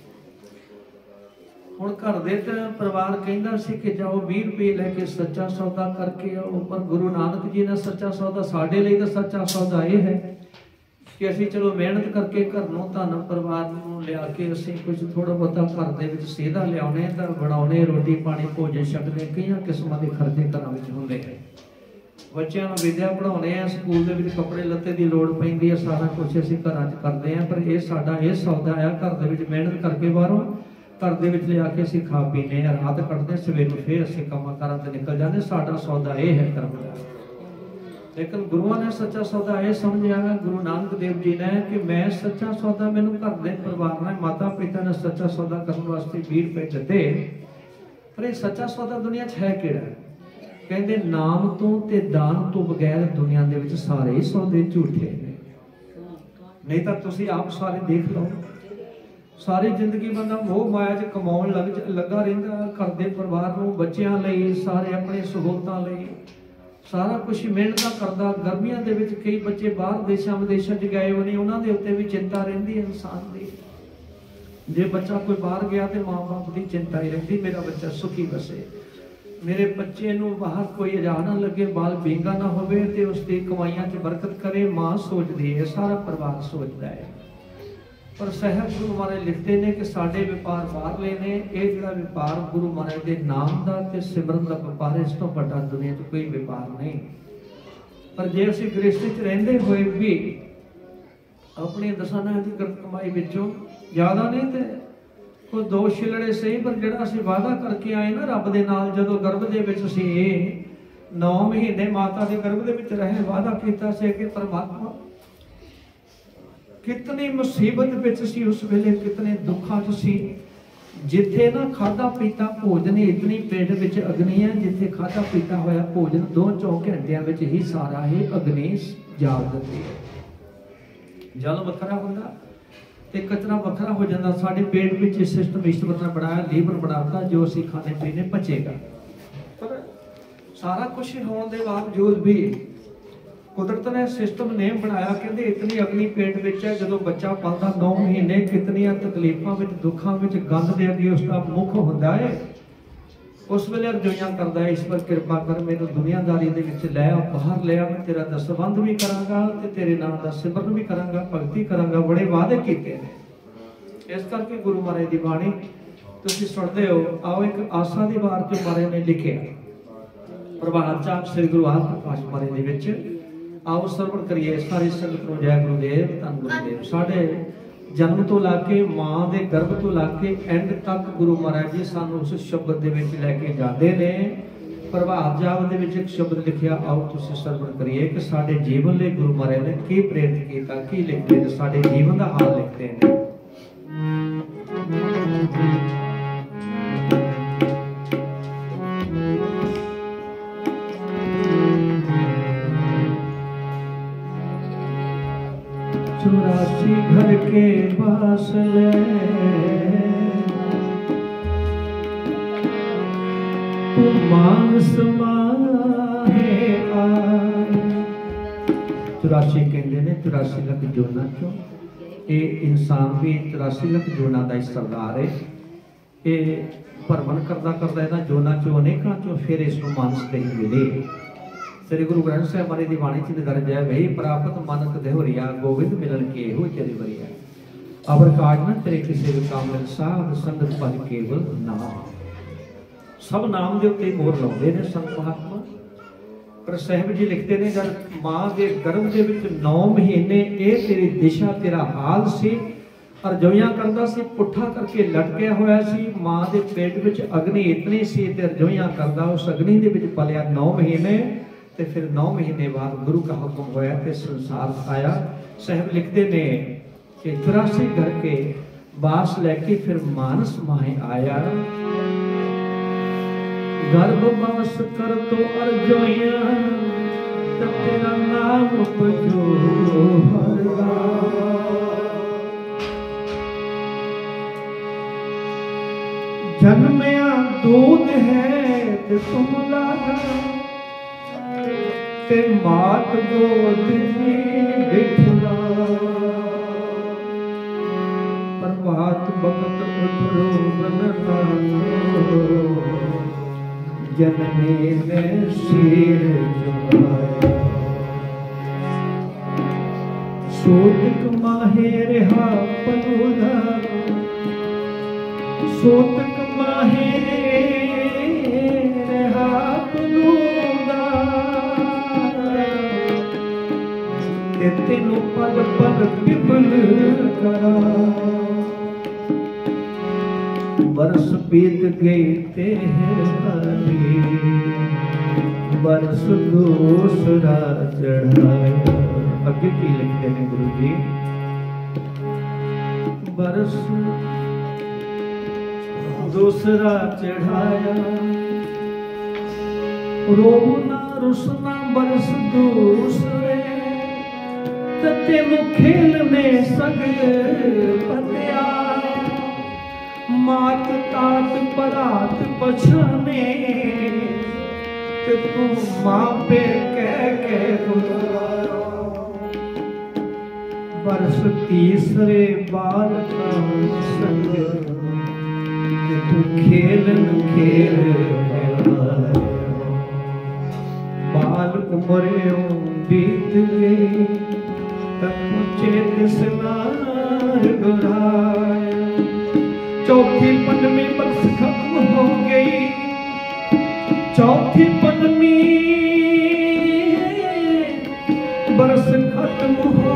हुण घर दे परिवार कहंदा सी कि जाओ 20 रुपये लैके सच्चा सौदा करके आओ पर गुरु नानक जी ने सच्चा सौदा साडे लई तां सच्चा सौदा यह है कि असी चलो मेहनत करके घरों धन परिवार नूं लिया के असी कुछ थोड़ा बहुता घर दे विच सेधा लियाउने तां बनाउने रोटी पानी भोजन छकने कई किस्मां दे खर्चे घरां विच हुंदे ने। बच्चों नूं विद्या पढ़ाउने आ स्कूल दे विच कपड़े लत्ते दी लोड़ पैंदी है सारा कुछ असी घरां च करदे आ पर यह साडा यह सौदा आ घर दे विच मेहनत करके बाहरों घर दे विच लिया के असी खा पीने रात कटदे सवेर नूं फिर असी कामां कारां ते निकल जांदे साडा सौदा यह है कर्म दा। लेकिन गुरुआं ने सच्चा सौदा यह समझा गुरु नानक देव जी ने कि मैं सच्चा सौदा मैनू घर दे परिवार ने माता पिता ने सच्चा सौदा करने वास्ते 20 रुपए दिते पर यह सच्चा सौदा दुनिया च है किहड़ा कहंदे नाम तो ते दान तो बगैर दुनिया दे विच सारे ही सौदे झूठे ने। नहीं तो तुसीं आप सारे देख लो सारी जिंदगी बंदा मोह माया च कमाउण लगा रहिंदा घर दे परिवार नूं बच्चियां लई सारे अपनी सहूलतां लई सारा कुछ मेहनत करता। गर्मियों के विच कई बच्चे बाहर देशों विदेशों च गए हुए उन्होंने दे उत्ते भी चिंता रहिंदी है इंसान की। जे बच्चा कोई बाहर गया तो माँ बाप की चिंता ही रहिंदी मेरा बच्चा सुखी बसे मेरे बच्चे नूं बाहर कोई अजा ना लगे बाल बेंगा ना होवे ते उसकी कमाइयां च बरकत करे माँ सोचती है सारा परिवार सोचता है। पर साहिब गुरु महाराज लिखते हैं कि साडे व्यापार बाहरले ने ये जिहड़ा व्यापार गुरु महाराज के नाम का ते सिमरन का व्यापार इस तो वड्डा दुनिया च कोई व्यापार नहीं। पर जे असीं गृहस्थी च रहिंदे होए भी अपनी दसां की कमाई विचों ज़्यादा नहीं तो कोई 2 छिलड़े सही पर जिहड़ा असीं वादा करके आए ना रब दे नाल जदों गर्भ दे विच असीं 9 महीने माता के गर्भ दे विच रहे वादा कीता सी कि परमात्मा कितनी मुसीबत विच सी उस वेले कितने दुखा च सी जिथे ना खाधा पीता भोजन इतनी पेट विच अग्नि है जिथे खाधा पीता होया भोजन 2-4 घंटिया विच ही सारा ही अग्नि जाल दिंदी है। जल वखरा हुंदा ते कचरा वखरा हो जाता साडे पेट विच सिस्टम ईश्वर ने बनाया लीवर बनाता जो असीं खाने पीने पचेगा। पर सारा कुछ होने के बावजूद भी कुदरत ने सिस्टम ने बनाया कहते इतनी अग्नि पेट विच है जो बच्चा पलता 9 महीने कितनी तकलीफों में दुखों में गंद दे अगे उसका मुख होंदा है उस वेले रजोइयां करता है ईश्वर कृपा कर मैनू दुनियादारी दे विच लै बाहर लिया मैं तेरा दसबंध भी करांगा ते तेरे नाम दा सिमरन भी करांगा भगती करांगा बड़े वादे कीते ने। इस करके गुरु महाराज दी बाणी तुसीं सुणदे हो। आओ एक आसा दी वार जो महाराज ने लिखिया प्रभात चाप श्री गुरु आदि प्रकाश महाराज दे विच आओ सरवण करिए सारी संगत को जय गुरुदेव धन गुरुदेव। साढ़े जन्म तो लाके मां के गर्भ तो लाके एंड तक गुरु महाराज जी सानू उस शब्द दे विच लैके जाते ने। प्रभात जाप दे विच एक शब्द लिखिया आओ तुसीं सरवण करिए कि साढ़े जीवन ले गुरु महाराज ने की प्रेरित किया की लिखते हैं साढ़े जीवन का हाल लिखते हैं। चौरासी घर के बासले तू मानस माहे आए। 84 कहते ने 84 लाख जोना चो ये इंसान भी 84 लाख जोना का सरदार है। ये भरमन करता करता इन्हां जोना चो अनेकों चो फिर इसको मानस नहीं मिले। श्री गुरु ग्रंथ साहिब महाराज की बाणी च दर्ज है वही प्राप्त मानक देहोरिया गोविंद मिलन के हो तेरी वरिया अबर काज न तेरे किसी भी काम मिल साध संगत पद केवल नाम। सब नाम के उत्ते मोहर लाउंदे ने संत महात्मा। पर साहिब जी लिखते हैं जब मां के गर्भ के विच 9 महीने ये तेरी दिशा तेरा हाल सी और रजोइयां करदा सी पुट्ठा करके लटकिया होया सी मां के पेट विच अग्नि इतनी सी ते रजोइयां करदा उस अग्नि दे विच पलिया 9 महीने ते फिर 9 महीने बाद गुरु का हुक्म होया ते संसार आया। साहिब लिखते ने कि 84 घर के बास लेके फिर मानस माहे आया। गर्भवास कर तो अर्जोइया तब तेरा नाम बजो जन्मया दूध है ते तुम लागा ते मात गोद बिठला प्रभात भगत उठरो बननाथो जननी ने सिर झुकाया। सूत माहे रहा पनुदार सोतक माहे रहा पनुदार ते तेनों पल पल पिपल करा बरस बीत गए ते हरी बरस दूसरा चढ़ाया। अगे की लिखते हैं गुरु जी बरस दूसरा चढ़ाया रोना रुसना बरस दूसरे तेनू खेलने सग पतिया मात तात परात पछाने तू माँ पे कह के बरस तीसरे बाल का संग तू खेलन खेल बाल उम्र बीत गई तब चेत स्नार गुराया चौथी पनवी बरस खत्म हो गई चौथी पनवी बरस खत्म हो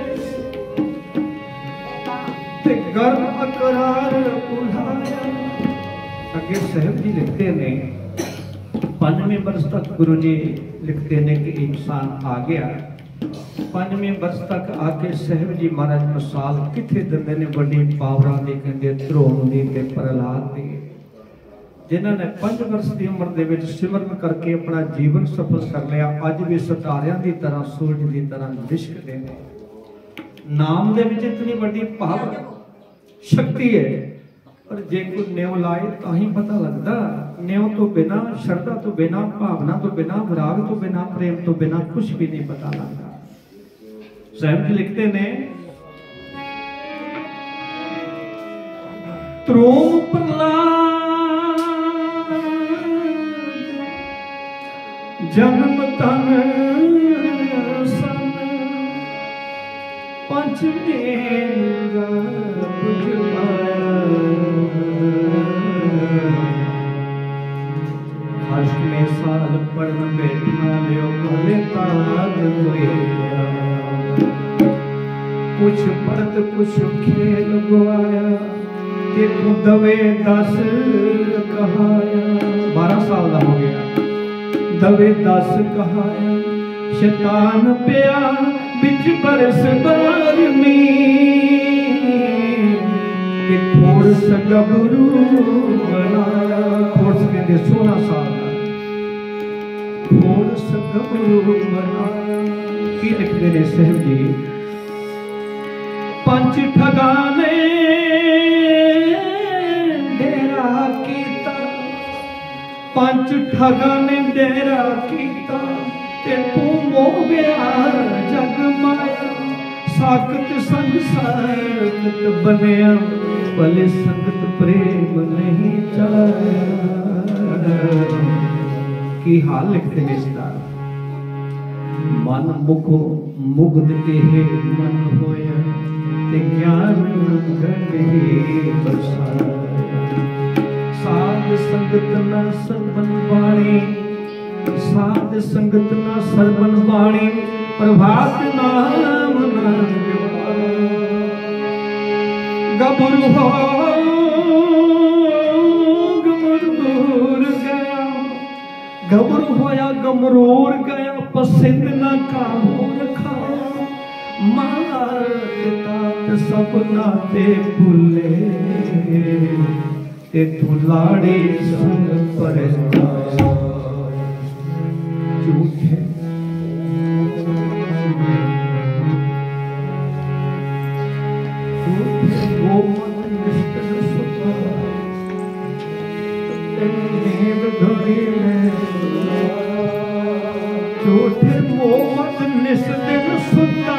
ते गर्भ अकरार उठाया। आगे साहब जी लिखते ने 5वें वर्ष तक गुरु जी लिखते ने कि इंसान आ गया 5वें वर्ष तक आके साहब जी महाराज मिसाल किथे दिंदे ने बड़ी पावरां दी कहंदे ध्रोण दी ते प्रहलाद दी जिन्हां ने 5 वर्ष की उम्र दे विच सिमरन करके अपना जीवन सफल कर लिया अज भी सितारियां दी तरह सूरज की तरह लिशकदे ने। नाम दे विच इतनी बड़ी पावर शक्ति है पर जे कोई नेव लाए तो ही पता लगता नेव तो बिना श्रद्धा तो बिना भावना तो बिना विराग तो बिना प्रेम तो बिना कुछ भी नहीं पता लगता। साहब जी लिखते ने त्रोम प्रहलाद जन्म तन सन पंचमें अष्टमें साल पढ़न बैठा लियो भले ताज कुछ पढ़त कुछ खेल गवाया कि तू दवे 10 कहाया 12 साल का हो गया दवे 10 कहाया शैतान पिया बिच बरस बार में कि थोड़ सगबरू बनाया थोड़ सके 16 साल थोड़ सगबरू बनाया। की लिखते ने साहब जी 5 ठगाने डेरा कीता 5 ठगाने डेरा कीता ते तू मोह गया जग माया साकत संग साकत बनया भले संगत प्रेम नहीं चाया। की हाल लिखते हैं इसका मन मुखो मुग्ध के मन होया ते ज्ञान घटे बरसाया साध संगत न सरबन वाणी साध संगत न सरबन वाणी प्रभात नाम गबरू हो गमरूर गया गबरू होया गमरूर गया पसंद न काबू रखा मार तात सब नाते भूले ते तू लाड़ी संग परस्ताया झूठे वो मन निष्ठन सुता नींद धोरी में झूठे मोहम्मद निष्ठन सुता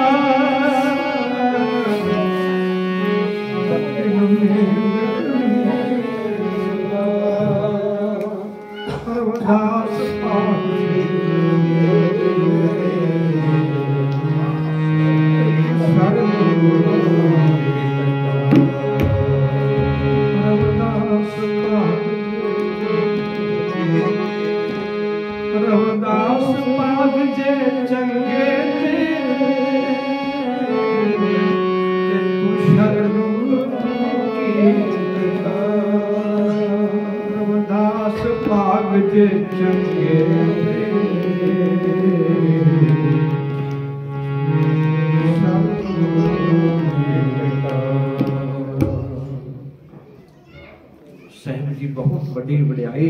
दास पाग जे चंगे दास पाग जे चंगे साहब जी बहुत बड़ी वड्याई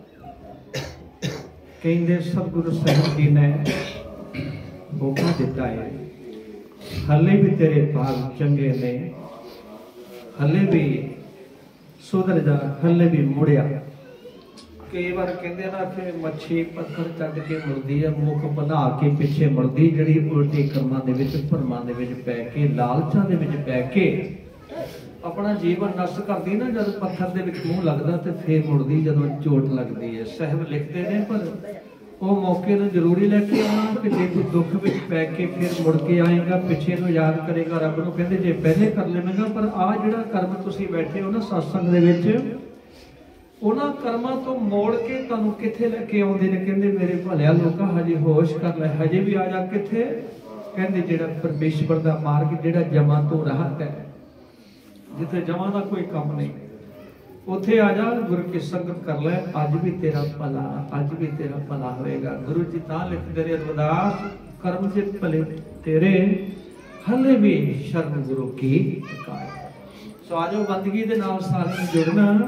कहते सतगुरु साहब जी ने मौका दिता है हले भी तेरे भाग चंगे ने हले भी सुधर जा हले भी मुड़िया कई बार कहते ना कि मच्छी पत्थर चढ़ के मुड़दी है मुख बना के पिछे मुड़दी जिहड़ी उल्टे कर्मां दे विच भरमां दे विच पै के लालचां दे विच पै के अपना जीवन नष्ट करदी ना जब पत्थर दे विच मूँह लगदा ते फिर मुड़दी जदों चोट लगदी है साहब लिखते ने पर वो मौके ਨੂੰ ਜ਼ਰੂਰੀ ਲੈ ਕੇ ਆਉਣਾ ਕਿ ਜੇ ਤੂੰ ਦੁੱਖ ਵਿੱਚ ਪੈ ਕੇ ਫਿਰ ਮੁੜ ਕੇ ਆਏਗਾ ਪਿੱਛੇ ਨੂੰ ਯਾਦ ਕਰੇਗਾ ਰੱਬ ਨੂੰ ਕਹਿੰਦੇ ਜੇ ਪਹਿਲੇ ਕਰ ਲੈਵੇਂਗਾ ਪਰ ਆ ਜਿਹੜਾ ਕਰਮ ਤੁਸੀਂ ਬੈਠੇ ਹੋ ਨਾ ਸਤਸੰਗ ਦੇ ਵਿੱਚ ਉਹਨਾਂ ਕਰਮਾਂ ਤੋਂ ਮੋੜ ਕੇ ਤੁਹਾਨੂੰ ਕਿੱਥੇ ਲੈ ਕੇ ਆਉਂਦੇ ਨੇ ਕਹਿੰਦੇ ਮੇਰੇ ਭਲਿਆ ਲੋਕਾਂ ਹਜੇ ਹੋਸ਼ ਕਰ ਲੈ ਹਜੇ ਵੀ ਆ ਜਾ ਕਿੱਥੇ ਕਹਿੰਦੇ ਜਿਹੜਾ ਪਰਮੇਸ਼ਵਰ ਦਾ ਮਾਰਗ ਜਿਹੜਾ ਜਮਾਂ ਤੋਂ ਰਾਹਤ ਹੈ ਜਿੱਥੇ ਜਮਾਂ ਦਾ ਕੋਈ ਕੰਮ ਨਹੀਂ ਉੱਥੇ ਆ ਜਾ ਗੁਰੂ ਕੀ ਸੰਗਤ ਕਰ ਲੈ ਅੱਜ ਵੀ ਤੇਰਾ ਭਲਾ ਹੋਏਗਾ ਗੁਰੂ ਜੀ ਤਾਂ ਲਿਖਦੇ ਨੇ ਅਰਦਾਸ ਕਰਮ ਜੇ ਭਲੇ ਤੇਰੇ ਹਲੇ ਵੀ ਸ਼ਰਨ ਗੁਰੂ ਕੀ ਕਾਰ ਸੋ ਆਜੋ ਬੰਦਗੀ ਦੇ ਨਾਲ ਸਾਰਿਆਂ ਨੂੰ ਜੁੜਨਾ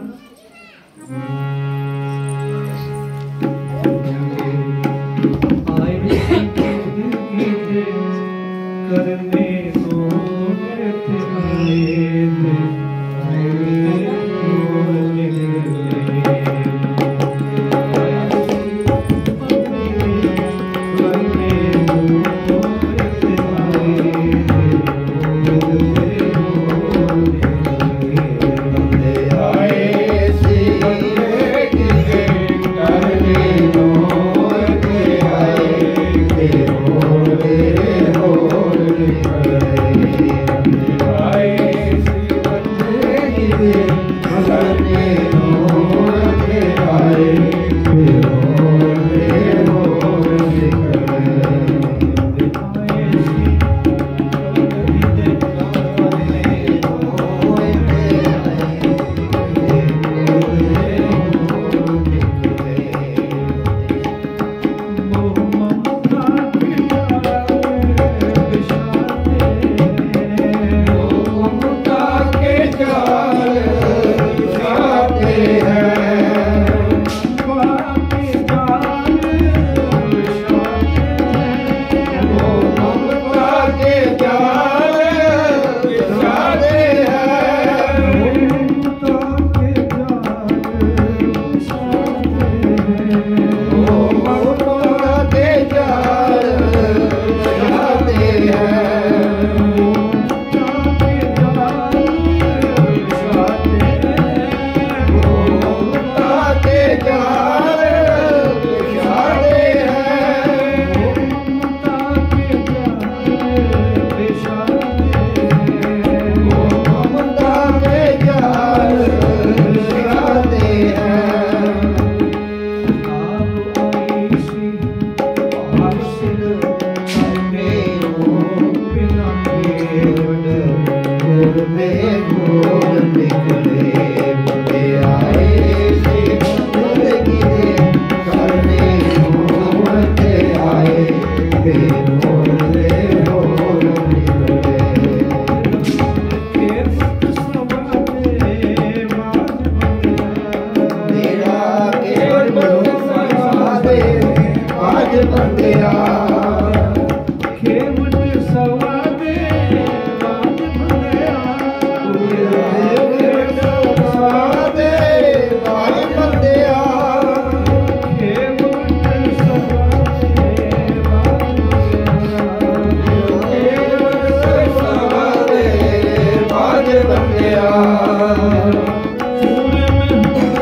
ਆਏ ਵੀ ਕਰਨੇ ਨੂੰ ਕਿਥੇ ਆਏ ਨੇ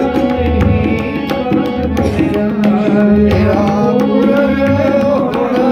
तेरा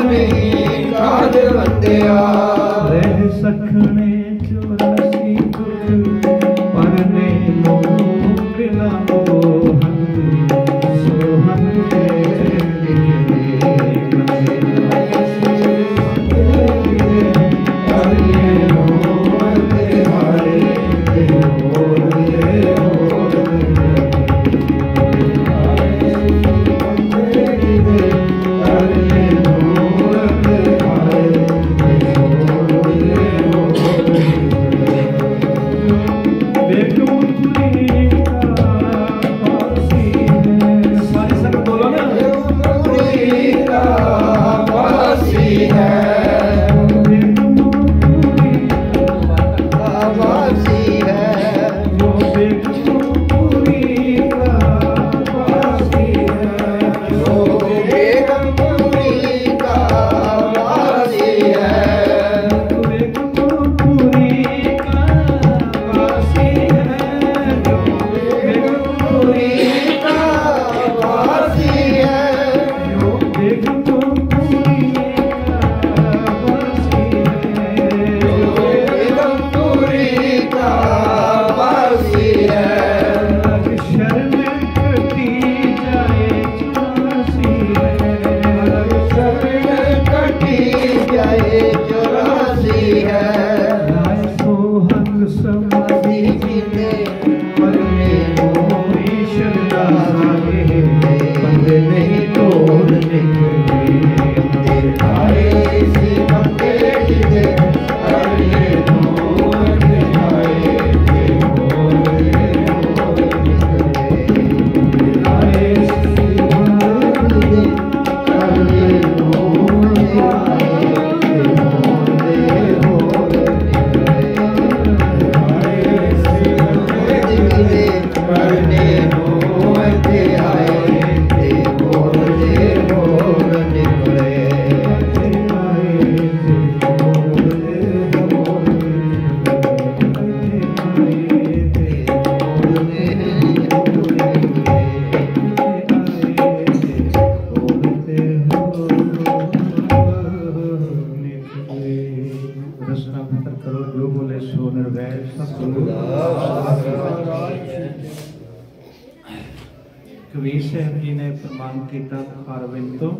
कबीर साहब जी ने प्रमाण किया अरविंद तो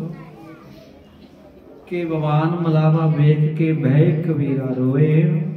कि भगवान मलावा वेख के बह कबीरा रोए,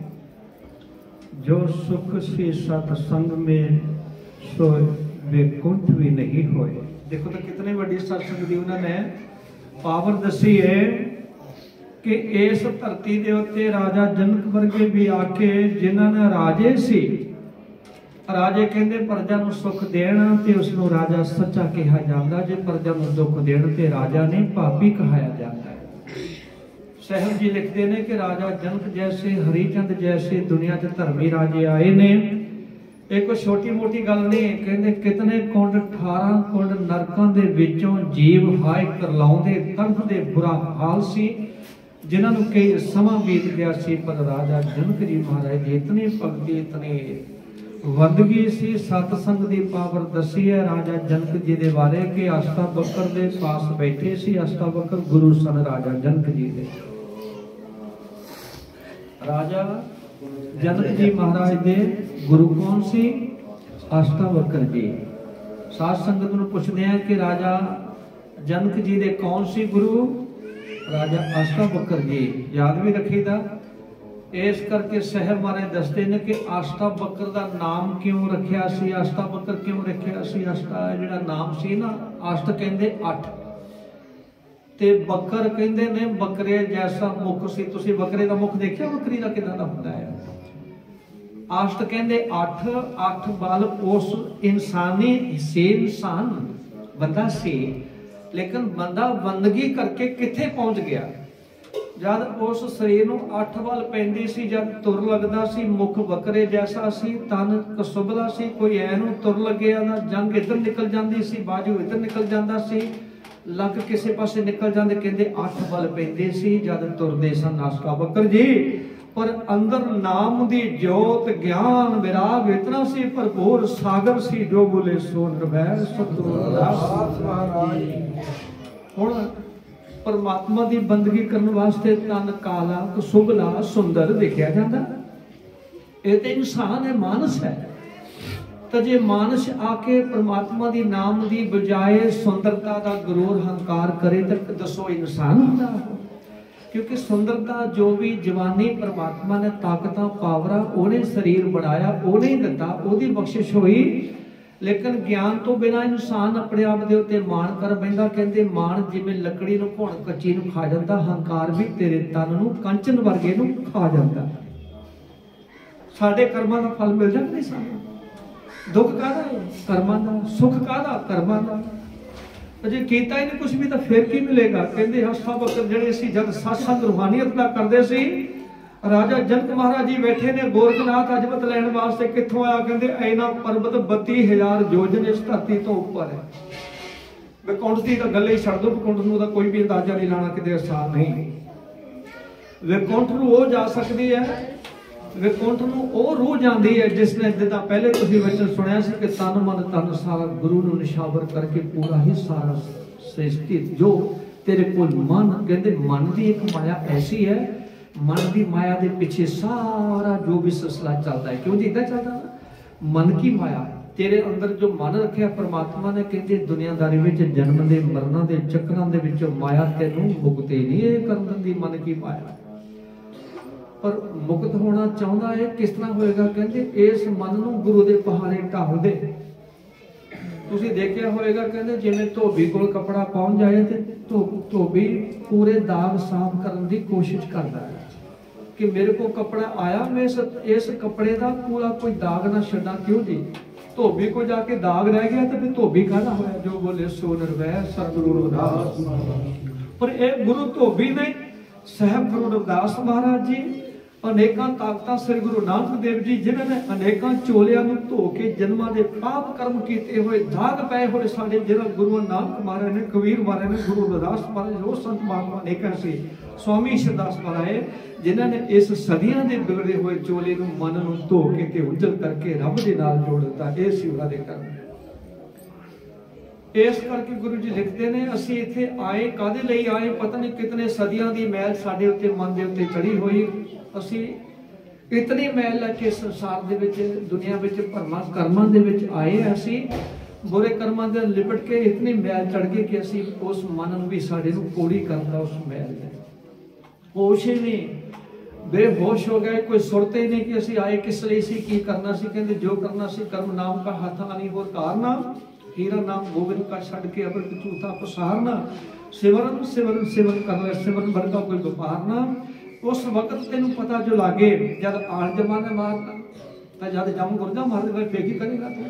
जो सुख सी सत्संग में सो बेकुंठ भी नहीं होए। देखो तो कितनी बड़ी सत्संग दी उन्होंने पावर दसी है कि इस धरती के उत्ते राजा जनक वर्गे भी आके जिन्होंने राजे सी, राजे कहते प्रजा नूं सुख देना ते उसनूं राजा सच्चा कहा जाता, जे प्रजा नूं दुख देण ते राजा ने पापी कहाया जाता है। साहब जी लिखते हैं कि राजा जनक जैसे हरिचंद जैसे दुनिया च धर्मी राजे आए ने, एक छोटी मोटी गल नहीं, कहते कितने कुंड 18 कुंड नरकों के विचों जीव हाय करलाउंदे तड़फदे बुरा हाल सी, जिन्होंने कई समा बीत गया सी, पर राजा जनक जी महाराज की इतनी भगती इतनी वंदगी सी, सतसंग की पावर दसी है राजा जनक जी के बारे कि आस्था बकर के पास बैठे सी। आस्था बकर गुरु सन राजा जनक जी के। राजा जनक जी महाराज दे गुरु कौन सी? आस्था बकर जी। साध संगत नूं पुछदे हैं कि राजा जनक जी दे कौन सी गुरु? राजा आस्था बकर जी। याद भी रखीदा। इस करके साहब मारे दसते ने कि आस्था बकर का नाम क्यों रखिया सी, आस्था बकर क्यों रखिया सी। आस्था जिहड़ा नाम सी ना, आस्थ कहंदे 8 ते बकर कहंदे ने बकरे जैसा मुख सी। तुसीं बकरे का मुख देखिया? बकरी का किदां दा हुंदा है? आस्थ कहंदे 8 बल उस इंसानी से इंसान बंदा सी, लेकिन बंदा बंदगी करके किथे पहुंच गया? जब उस शरीर नूं 8 बल पैंदी सी, जब तुर लगदा सी मुख बकरे जैसा सी, तन कसुबला सी, कोई ऐनू तुर लगे ना जंग इधर निकल जाती सी, बाजू इधर निकल जाता सी, लक किसी पासे निकल जाते, कहते 8 बल पैंदे सी जब तुरदे सन आस्था बकर जी। पर अंदर नाम दी जोत ज्ञान विराग इतना सी भरपूर सागर सी, जो बोले सो निर्भय सतगुरु रविदास महाराज। हुण परमात्मा की बंदगी करने वास्ते तन काला कसुबला सुंदर देखा जाता, ये तो इंसान है, मानस है। तो जे मानस आके परमात्मा की नाम की बजाय सुंदरता का गुरूर हंकार करे तो दसो इंसान होंदा? क्योंकि सुंदरता जो भी जवानी परमात्मा ने ताकत पावरा उन्हें शरीर बनाया, उन्हें दिता, ओदी बख्शिश हुई। लेकिन ज्ञान तो बिना इंसान अपने आप के उत्ते मान कर बैठा। कहते मान जिवें लकड़ी नूं घुण कच्ची नूं खा जाता, हंकार भी तेरे तन नूं कंचन वर्गे नूं खा जाता। साडे कर्मां दा फल मिल जाता नहीं सानूं? दुख काहदा है? कर्मां दा। सुख काहदा? कर्मां दा। जे कीता ही नहीं कुछ भी तो फिर की मिलेगा? कहते आस्था बकर जिहड़े सी जद सत्संग रूहानियत दा करदे सी, राजा जनक महाराज जी बैठे ने गोरखनाथ अजमत लैण वास्ते कित्थों आया? कहते ऐना पर्वत 32,000 योजन इस धरती तो उपर है। विकुंठ की तो गल ही छड्ड दो, विकुंठ नूं तां कोई भी अंदाजा नहीं लाना, किते आसान नहीं। विकुंठ नूं वो जा सकती है, विकुंठ नूं वो रूह जाती है जिसने जिदा पहले तुसीं वचन सुनिया सी कि तन मन तन सारा गुरु नूं निशावर करके पूरा ही सारा सृष्टि जो तेरे कोल मन। कहते मन की एक माया ऐसी है, मन की माया के पीछे सारा जो भी सिलसिला चलता है। क्यों जी इदा चलता? मन की माया तेरे अंदर जो मन रखा परमात्मा ने, कहते दुनियादारी में जन्म के मरना के चक्करां दे विच माया तेनों मुक्ति नहीं कर दिंदी। मन की माया पर मुक्त होना चाहता है, किस तरह होएगा? कहते इस मन नूं गुरु दे पहाड़े ढाल दे। तुसीं देखिया होएगा, कहते जिवें धोबी कोल कपड़ा पहुंच जाए तो धोबी पूरे दाग साफ करने की कोशिश करता है कि मेरे को कपड़ा आया, मैं इस कपड़े का पूरा कोई दाग ना छड्डां। क्यों जी? धोबी को जाके दाग रह गया तो फिर धोबी काहदा होया? जो बोले सो निर्वैर सतगुरु रविदास। पर एक गुरु धोबी ने साहब गुरु रविदास महाराज जी अनेकां ताकतां श्री गुरु नानक देव जी जिन्होंने अनेकां चोलियां नूं धो के जन्मां दे पाप कर्म कीते हुए दाग पए हुए साडे जिहड़ा गुरु नानक महाराज ने, कबीर महाराज ने, गुरु रविदास महाराज, वो संत महात्मा अनेकां सी, स्वामी ईश्वरदास महाराज जिन्होंने इस सदियां दे बिगड़े हुए चोले नूं मन नूं धो के ते उजल करके रब दे नाल जोड़ दिता। इह सी उन्हां दे कर्म। इस करके गुरु जी लिखते हैं असीं इत्थे आए काहदे लई आए? पता नहीं कितने सदियां दी मैल साडे उत्ते मन दे उत्ते चढ़ी हुई। असीं इतनी मैल है कि संसार दे विच दुनिया विच भरमा कर्मां दे विच आए असीं बुरे कर्मां दे लिपट के इतनी मैल चढ़ गई कि असीं उस मन नूं भी साडे नूं कोड़ी करदा उस मैल दे होश ही नहीं बेहोश हो गए कोई सुरते ही नहीं कि असीं आए किस लिए सी की करना सी कहंदे जो करना सी कर्म नाम का हाथ आनी होर कारना हीरा नाम गोविंद का छड़ के अबर झूठा पसारना सिमरन सिमरन सिमरन कर सिमरन भर का कोई व्यापार ना उस वक्त तेन पता जो लागे जब आन जमाने मारना तो जब जम गुरजा मार दे बेगी करेगा तू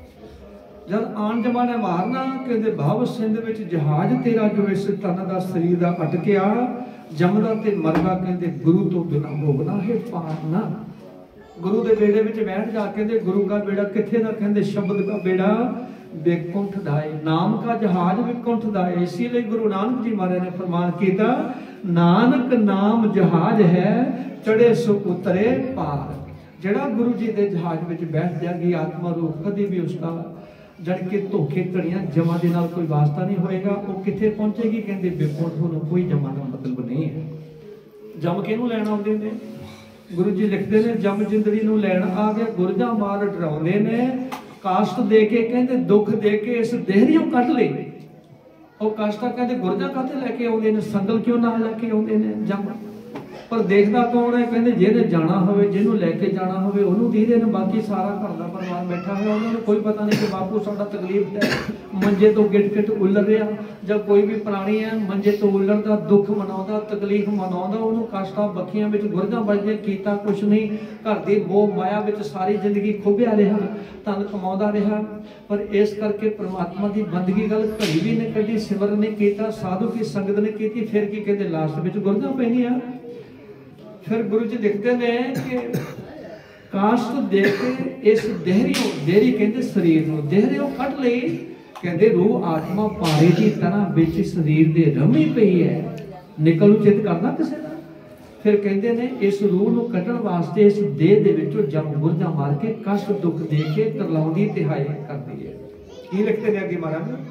जब आन जमाने मारना कहते भव सिंध विच जहाज तेरा जो इस तन का शरीर का अटकिया जमदा ते मरगा कहते गुरु तो बिना होगना है पारना गुरु के बेड़े विच बैठ जा कहते गुरु का बेड़ा किथे दा कहते शब्द का बेड़ा बेकुंठ दाए नाम का जहाज बेकुंठ दाए इसीलिए गुरु नानक जी महाराज ने फरमान किया नानक नाम जहाज है चढ़े सो उतरे पार जड़ा गुरु जी के जहाज में बैठ जाएगी आत्मा रूप कभी भी उसका जड़ के धोखे घड़ियां जमा के नाल कोई वास्ता नहीं होएगा वो किथे पहुंचेगी कहते बेकुंठ होने कोई जमा का मतलब नहीं है जम किनू लैन आउंदे ने गुरु जी लिखते हैं जम जिंदड़ी नू लैन आ गया गुरजा मार डराउंदे ने कास्ट दे के कहते दुख दे के इस देहरियों कट ले और कास्टा कहते गुरजा काते लेके आउंदे ने संगल क्यों ना लेके आउंदे ने जम पर देखदा कौन है कहते जिहने जाना होवे जिन्हों लेके जाना होवे ओनू दीदे ने बाकी सारा घर दा परिवार बैठा है उन्होंने कोई पता नहीं कि बापू साडा तकलीफ है मंजे तो गिट गिट उलर रहा जब कोई भी प्राणी है मंजे तो उलरदा दुख मनाउंदा तकलीफ मनाउंदा ओनू कास्टा बखियां विच गुरजा बजदे कीता कुछ नहीं घर दी मोह माया विच सारी जिंदगी खुबिया रहा धन कमाउंदा रहा पर इस करके परमात्मा की बंदगी गल घड़ी भी नहीं कढ़ी सिमरन नहीं कीता साधु की संगत ने की फिर की कहते लास्ट विच गुरजा पैनी है फिर गुरु जी लिखते हैं कि कास्ट दे के इस देहरियों देहरी कहते शरीर नूं देहरियों कट लई कहते रूह आत्मा पारे की तरह बिच शरीर दे रमी पई है निकल चित करना किसी का फिर कहते ने इस रूह नूं कढण वास्ते इस देह दे विचों जम गुरजा मार के कष्ट दुख दे के करलाउंदी तिहाई करती है की लिखते ने अगे महाराज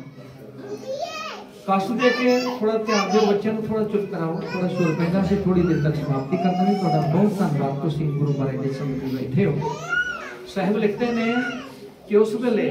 कष्ट दे के थोड़ा ध्यान दो बच्चों थोड़ा चुप कराओ थोड़ा सुर पैदा से थोड़ी देर तक समाप्ति कर देंगे थोड़ा बहुत धन्यवाद तुसीं गुरु महाराज के संग बैठे हो साहिब लिखते ने कि उस वेले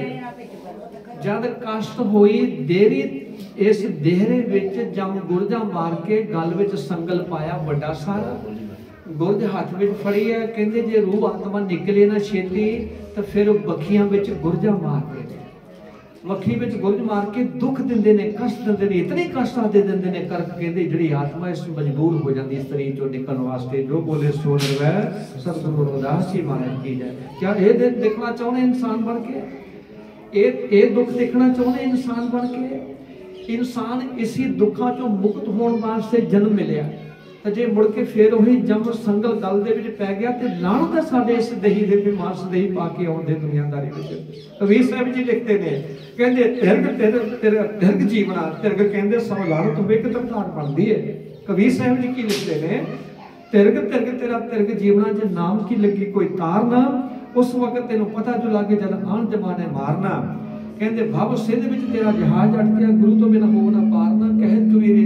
जद कष्ट होई देरी इस देहरे विच जम गुरजा मार के गल विच संगल पाया बड़ा सारा गुरज हाथ विच फड़ी है कहंदे जे रूह आत्मा निकले ना छेती तो फिर बखियां विच गुरजा मार के वखी विच गुरज मार के दुख दिंदे ने कष्ट दिंदे ने इतने कष्ट आदे दिंदे ने करक कहंदे जिहड़ी आत्मा इस मजबूर हो जाती है शरीर चों निकलण वास्ते जो बोले सो निर्वै सतगुरु रविदास जी महाराज की जय क्या ये देखना चाहुंदे इंसान बन के ये दुख देखना चाहुंदे इंसान बन के इंसान इसी दुखों चों मुक्त होने वास्ते जन्म मिलिया तो जे मुड़ के फिर वही जम संगल गल दे विच पै गया तो लाणत है साडे इस दही दे मांस दही पा के आउंदे दुनियादारी विच कबीर साहब जी लिखते ने कहंदे तिरग तेरा तिरग जीवना तिरग कहंदे सौ लाणत होवे कि तरकाट बनदी है कबीर साहब जी की लिखते ने तिरग तिरग तेरा तिरग जीवना जे नाम की लगी कोई तार ना उस वक्त तेनों पता जो लागे जद आन जमाने मारना कहंदे भव सिंध विच तेरा जहाज अटकिया गुरु तो बिना हो ना पारना कहत कबीरे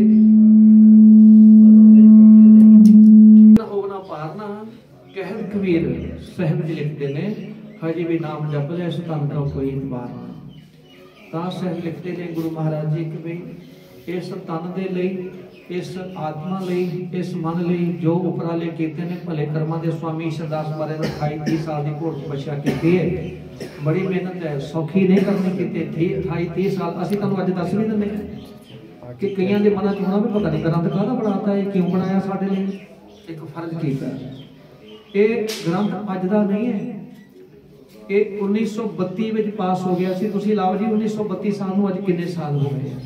पारना कहत कबीर साहिब जी लिखते ने हजे भी नाम जप ले इस तन का कोई इतबार ना तां साहिब लिखते ने गुरु महाराज जी कि भाई इस तन दे लई इस आत्मा लई इस मन लई जो उपराले कीते ने भले कर्मां दे स्वामी ईशरदास महाराज ने 28-30 साल की घोड़ तपस्या की है बड़ी मेहनत है सौखी नहीं करनी की 28-30 साल असं तुहानूं अज दस भी दिंदे कि कईयां दे मनां च होना भी पता नहीं ग्रंथ काहदा बनाता है क्यों बनाया साडे लई एक फर्ज किया ये ग्रंथ अज का नहीं है ये 1932 में पास हो गया सी तुसीं लाओ जी 1932 साल नूं अज किन्ने साल हो गए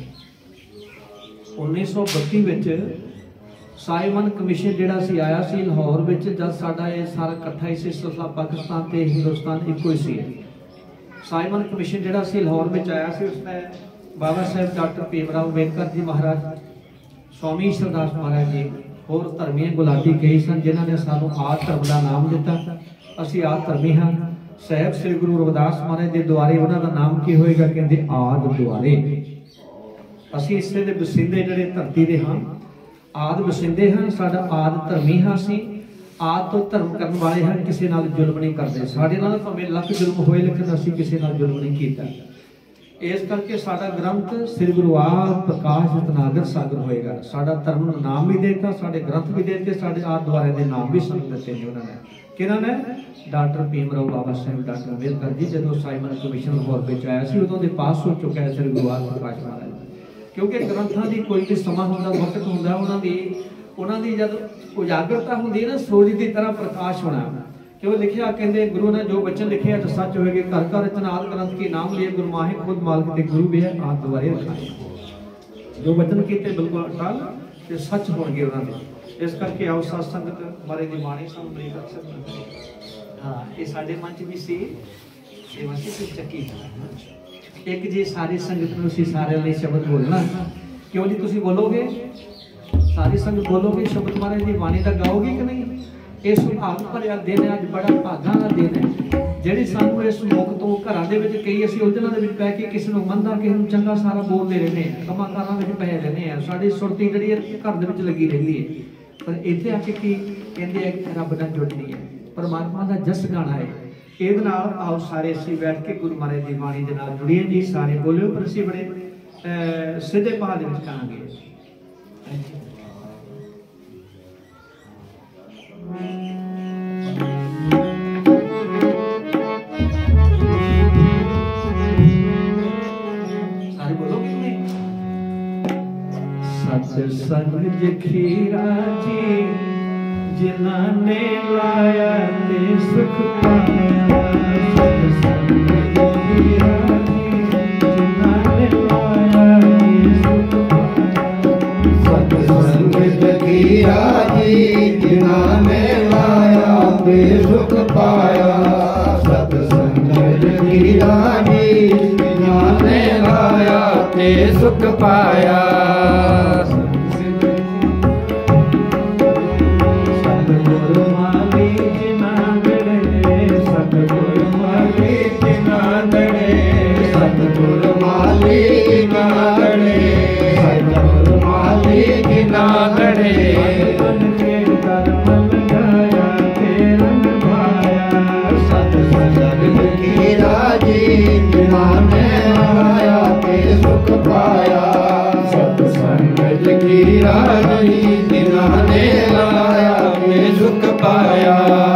1932 में साइमन कमीशन जिहड़ा सी आया सी लाहौर में जब साडा ये सारा इकट्ठा ही सिलसिला पाकिस्तान ते हिंदुस्तान एको ही सी साइमन कमीशन जिहड़ा सी लाहौर में आया सी उसमें बाबा साहब डॉक्टर भीमराव अंबेडकर जी महाराज स्वामी ईशरदास महाराज जी और धर्मी गुलाटी कई सन जिन्हों ने सानू आद धर्म का नाम दिता असी आद धर्मी हाँ साहब श्री गुरु रविदास महाराज के द्वारे उन्होंने नाम की होएगा कहते आद द्वारे असी इसे दे बसिंदे जिहड़े धरती दे हाँ आद बसिंदे हाँ साडा आद धर्मी हाँ असी ਆਦ ਤੋਂ ਧਰਮ ਕਰਨ ਵਾਲੇ ਹਨ, ਕਿਸੇ ਨਾਲ ਜ਼ੁਲਮ ਨਹੀਂ ਕਰਦੇ। ਸਾਡੇ ਨਾਲ ਭਾਵੇਂ ਲੱਖ ਜ਼ੁਲਮ ਹੋਏ ਲੇਕਿਨ ਅਸੀਂ ਕਿਸੇ ਨਾਲ ਜ਼ੁਲਮ ਨਹੀਂ ਕੀਤਾ। ਇਸ ਕਰਕੇ ਸਾਡਾ ਗ੍ਰੰਥ ਸ੍ਰੀ ਗੁਰੂ ਆਦਿ ਪ੍ਰਕਾਸ਼ ਰਤਨਾਗਰ ਸਾਗਰ ਹੋਏਗਾ। ਸਾਡਾ ਧਰਮ ਨੂੰ ਨਾਮ ਵੀ ਦੇਤਾ, ਸਾਡੇ ਗ੍ਰੰਥ ਵੀ ਦੇਤੇ, ਸਾਡੇ ਆਦਿ ਦੁਆਰੇ ਦੇ ਨਾਮ ਵੀ ਸਾਨੂੰ ਦਿੱਤੇ ਨੇ ਉਹਨਾਂ ਨੇ। ਕਿਹਨਾਂ ਨੇ? Doctor Bhim Rao Baba Sahib, doctor Ambedkar ji. ਜਦੋਂ ਸਾਈਮਨ ਕਮਿਸ਼ਨ ਲਾਹੌਰ ਵਿੱਚ ਆਇਆ ਸੀ ਉਦੋਂ ਦੇ ਪਾਸ ਹੋ ਚੁੱਕਿਆ ਹੈ ਸ੍ਰੀ ਗੁਰੂ ਆਦਿ ਪ੍ਰਕਾਸ਼ ਮਹਾਰਾਜ। ਕਿਉਂਕਿ ਗ੍ਰੰਥਾਂ ਦੀ ਕੋਈ ਵੀ ਸਮਾਂ ਹੁੰਦਾ, ਵਕਤ ਹੁੰਦਾ, ਉਹਨਾਂ ਦੀ ਜਦ ਉਜਾਗਰਤਾ ਹੁੰਦੀ ਹੈ ਨਾ, ਸੂਰਜ ਦੀ ਤਰ੍ਹਾਂ ਪ੍ਰਕਾਸ਼ ਹੋਣਾ। ਕਿਉਂ ਲਿਖਿਆ? ਕਹਿੰਦੇ ਗੁਰੂ ਨੇ ਜੋ ਬਚਨ ਲਿਖਿਆ ਤਾਂ ਸੱਚ ਹੋਏਗੇ। ਘਰ ਘਰ ਰਚਨਾ ਆਦਿ ਗ੍ਰੰਥ ਕੇ ਨਾਮ लिए गुरु माहे खुद मालिक ते गुरु भी है आदि द्वारे रखाए। जो वचन कीते बिल्कुल अटल ते सच होणगे ਉਹਨਾਂ ਦੇ। ਇਸ ਕਰਕੇ ਆਓ ਸਾਧ ਸੰਗਤ ਬਾਰੇ ਦੀ ਬਾਣੀ ਸਾਨੂੰ ਬੜੀ ਅਕਸਰ ਹਾਂ ਇਹ ਸਾਡੇ ਮਨ ਚ ਵੀ ਸੀ ਸੇਵਾ ਸੀ ਚੱਕੀ। ਇੱਕ ਜੇ ਸਾਰੀ ਸੰਗਤ ਨੂੰ ਅਸੀਂ ਸਾਰਿਆਂ ਲਈ ਸ਼ਬਦ ਬੋਲਣਾ। ਕਿਉਂ ਜੀ? ਤੁਸੀਂ ਬੋਲੋਗੇ, ਸਾਰੀ ਸੰਗਤ ਬੋਲੋਗੇ ਸ਼ਬਦ ਮਹਾਰਾਜ ਦੀ ਬਾਣੀ ਦਾ ਗਾਓਗੇ ਕਿ ਨਹੀਂ? ਇਹ ਸੁਭਾਗ ਭਰਿਆ ਦਿਨ ਹੈ, ਅੱਜ ਬੜਾ ਭਾਗਾਂ ਦਾ ਦਿਨ ਹੈ। ਜਿਹੜੀ ਸਾਨੂੰ ਇਸ ਮੁਖ ਤੋਂ ਘਰਾਂ ਦੇ ਵਿੱਚ ਕਈ ਅਸੀਂ ਉਲਝਣਾਂ ਦੇ ਵਿੱਚ ਪੈ ਕੇ ਕਿਸੇ ਨੂੰ ਮੰਦਾ, ਕਿਸੇ ਨੂੰ ਚੰਗਾ ਸਾਰਾ ਬੋਲਦੇ ਰਹਿੰਦੇ ਹਾਂ, ਕੰਮਾਂ ਕਾਰਾਂ ਵਿੱਚ ਪੈ ਰਹਿੰਦੇ ਹਾਂ, ਸਾਡੀ ਸੁਰਤੀ ਜਿਹੜੀ ਹੈ ਘਰ ਦੇ ਵਿੱਚ ਲੱਗੀ ਰਹਿੰਦੀ ਹੈ। ਪਰ ਇੱਥੇ ਆ ਕੇ ਕੀ ਕਹਿੰਦੇ ਆ? ਰੱਬ ਨਾਲ ਜੁੜਨੀ ਹੈ, ਪਰਮਾਤਮਾ ਦਾ ਜਸ ਗਾਣਾ ਹੈ। ਇਹਦੇ ਨਾਲ ਆਓ ਸਾਰੇ ਅਸੀਂ ਬੈਠ ਕੇ ਗੁਰੂ ਮਹਾਰਾਜ ਦੀ ਬਾਣੀ ਦੇ ਨਾਲ ਜੁੜੀਏ ਜੀ। ਸਾਰੇ ਬੋਲਿਓ, ਪਰ ਅਸੀਂ ਬੜੇ ਸਿੱਧੇ ਭਾਅ ਦੇ ਵਿੱਚ ਕਹਾਂਗੇ। ਸਾਰੇ ਬੋਲੋਗੇ ਨਹੀਂ? ਸਤ ਸੰਗ ਜਖੀਰਾ ਜੀ ਜਿਨ੍ਹਾਂ ਨੇ ਲਾਇਆ ਤੇ ਸੁਖ ਪਾਇਆ। ਸਤ ਸੰਗ ਜਖੀਰਾ ਜੀ ਜਿਨ੍ਹਾਂ ਨੇ ਲਾਇਆ ਤੇ ਸੁਖ ਪਾਇਆ। ਸਤ ਸੰਗ ਜਖੀਰਾ ਜੀ ਜਿਨ੍ਹਾਂ ਨੇ ਲਾਇਆ ਤੇ ਸੁਖ ਪਾਇਆ। ਸਤ ਸੰਗ ਜਖੀਰਾ ਜੀ ਜਿਨ੍ਹਾਂ ਨੇ ਲਾਇਆ ਤੇ ਸੁਖ ਪਾਇਆ। ਸਤਿਗੁਰੂ ਮਾਲੀ ਜਿਨ੍ਹਾਂ ਗੜੇ, ਸਤਿਗੁਰੂ ਮਾਲੀ ਜਿਨ੍ਹਾਂ ਗੜੇ, ਸਤਿਗੁਰੂ ਮਾਲੀ ਜਿਨ੍ਹਾਂ ਗੜੇ, ਸਤਿਗੁਰੂ ਮਾਲੀ ਜਿਨ੍ਹਾਂ ਗੜੇ। ਮਨ ਕੇ ਕਰਮ ਲਗਾਇਆ ਤੇ ਰੰਗ ਭਾਇਆ। ਸਤ ਸੰਗ ਜਖੀਰਾ ਜੀ ਜਿਨ੍ਹਾਂ ਨੇ ਲਾਇਆ ਤੇ ਸੁਖ ਪਾਇਆ। ਸਤ ਸੰਗ ਜਖੀਰਾ ਜੀ ਜਿਨ੍ਹਾਂ ਨੇ ਲਾਇਆ ਤੇ ਸੁਖ ਪਾਇਆ।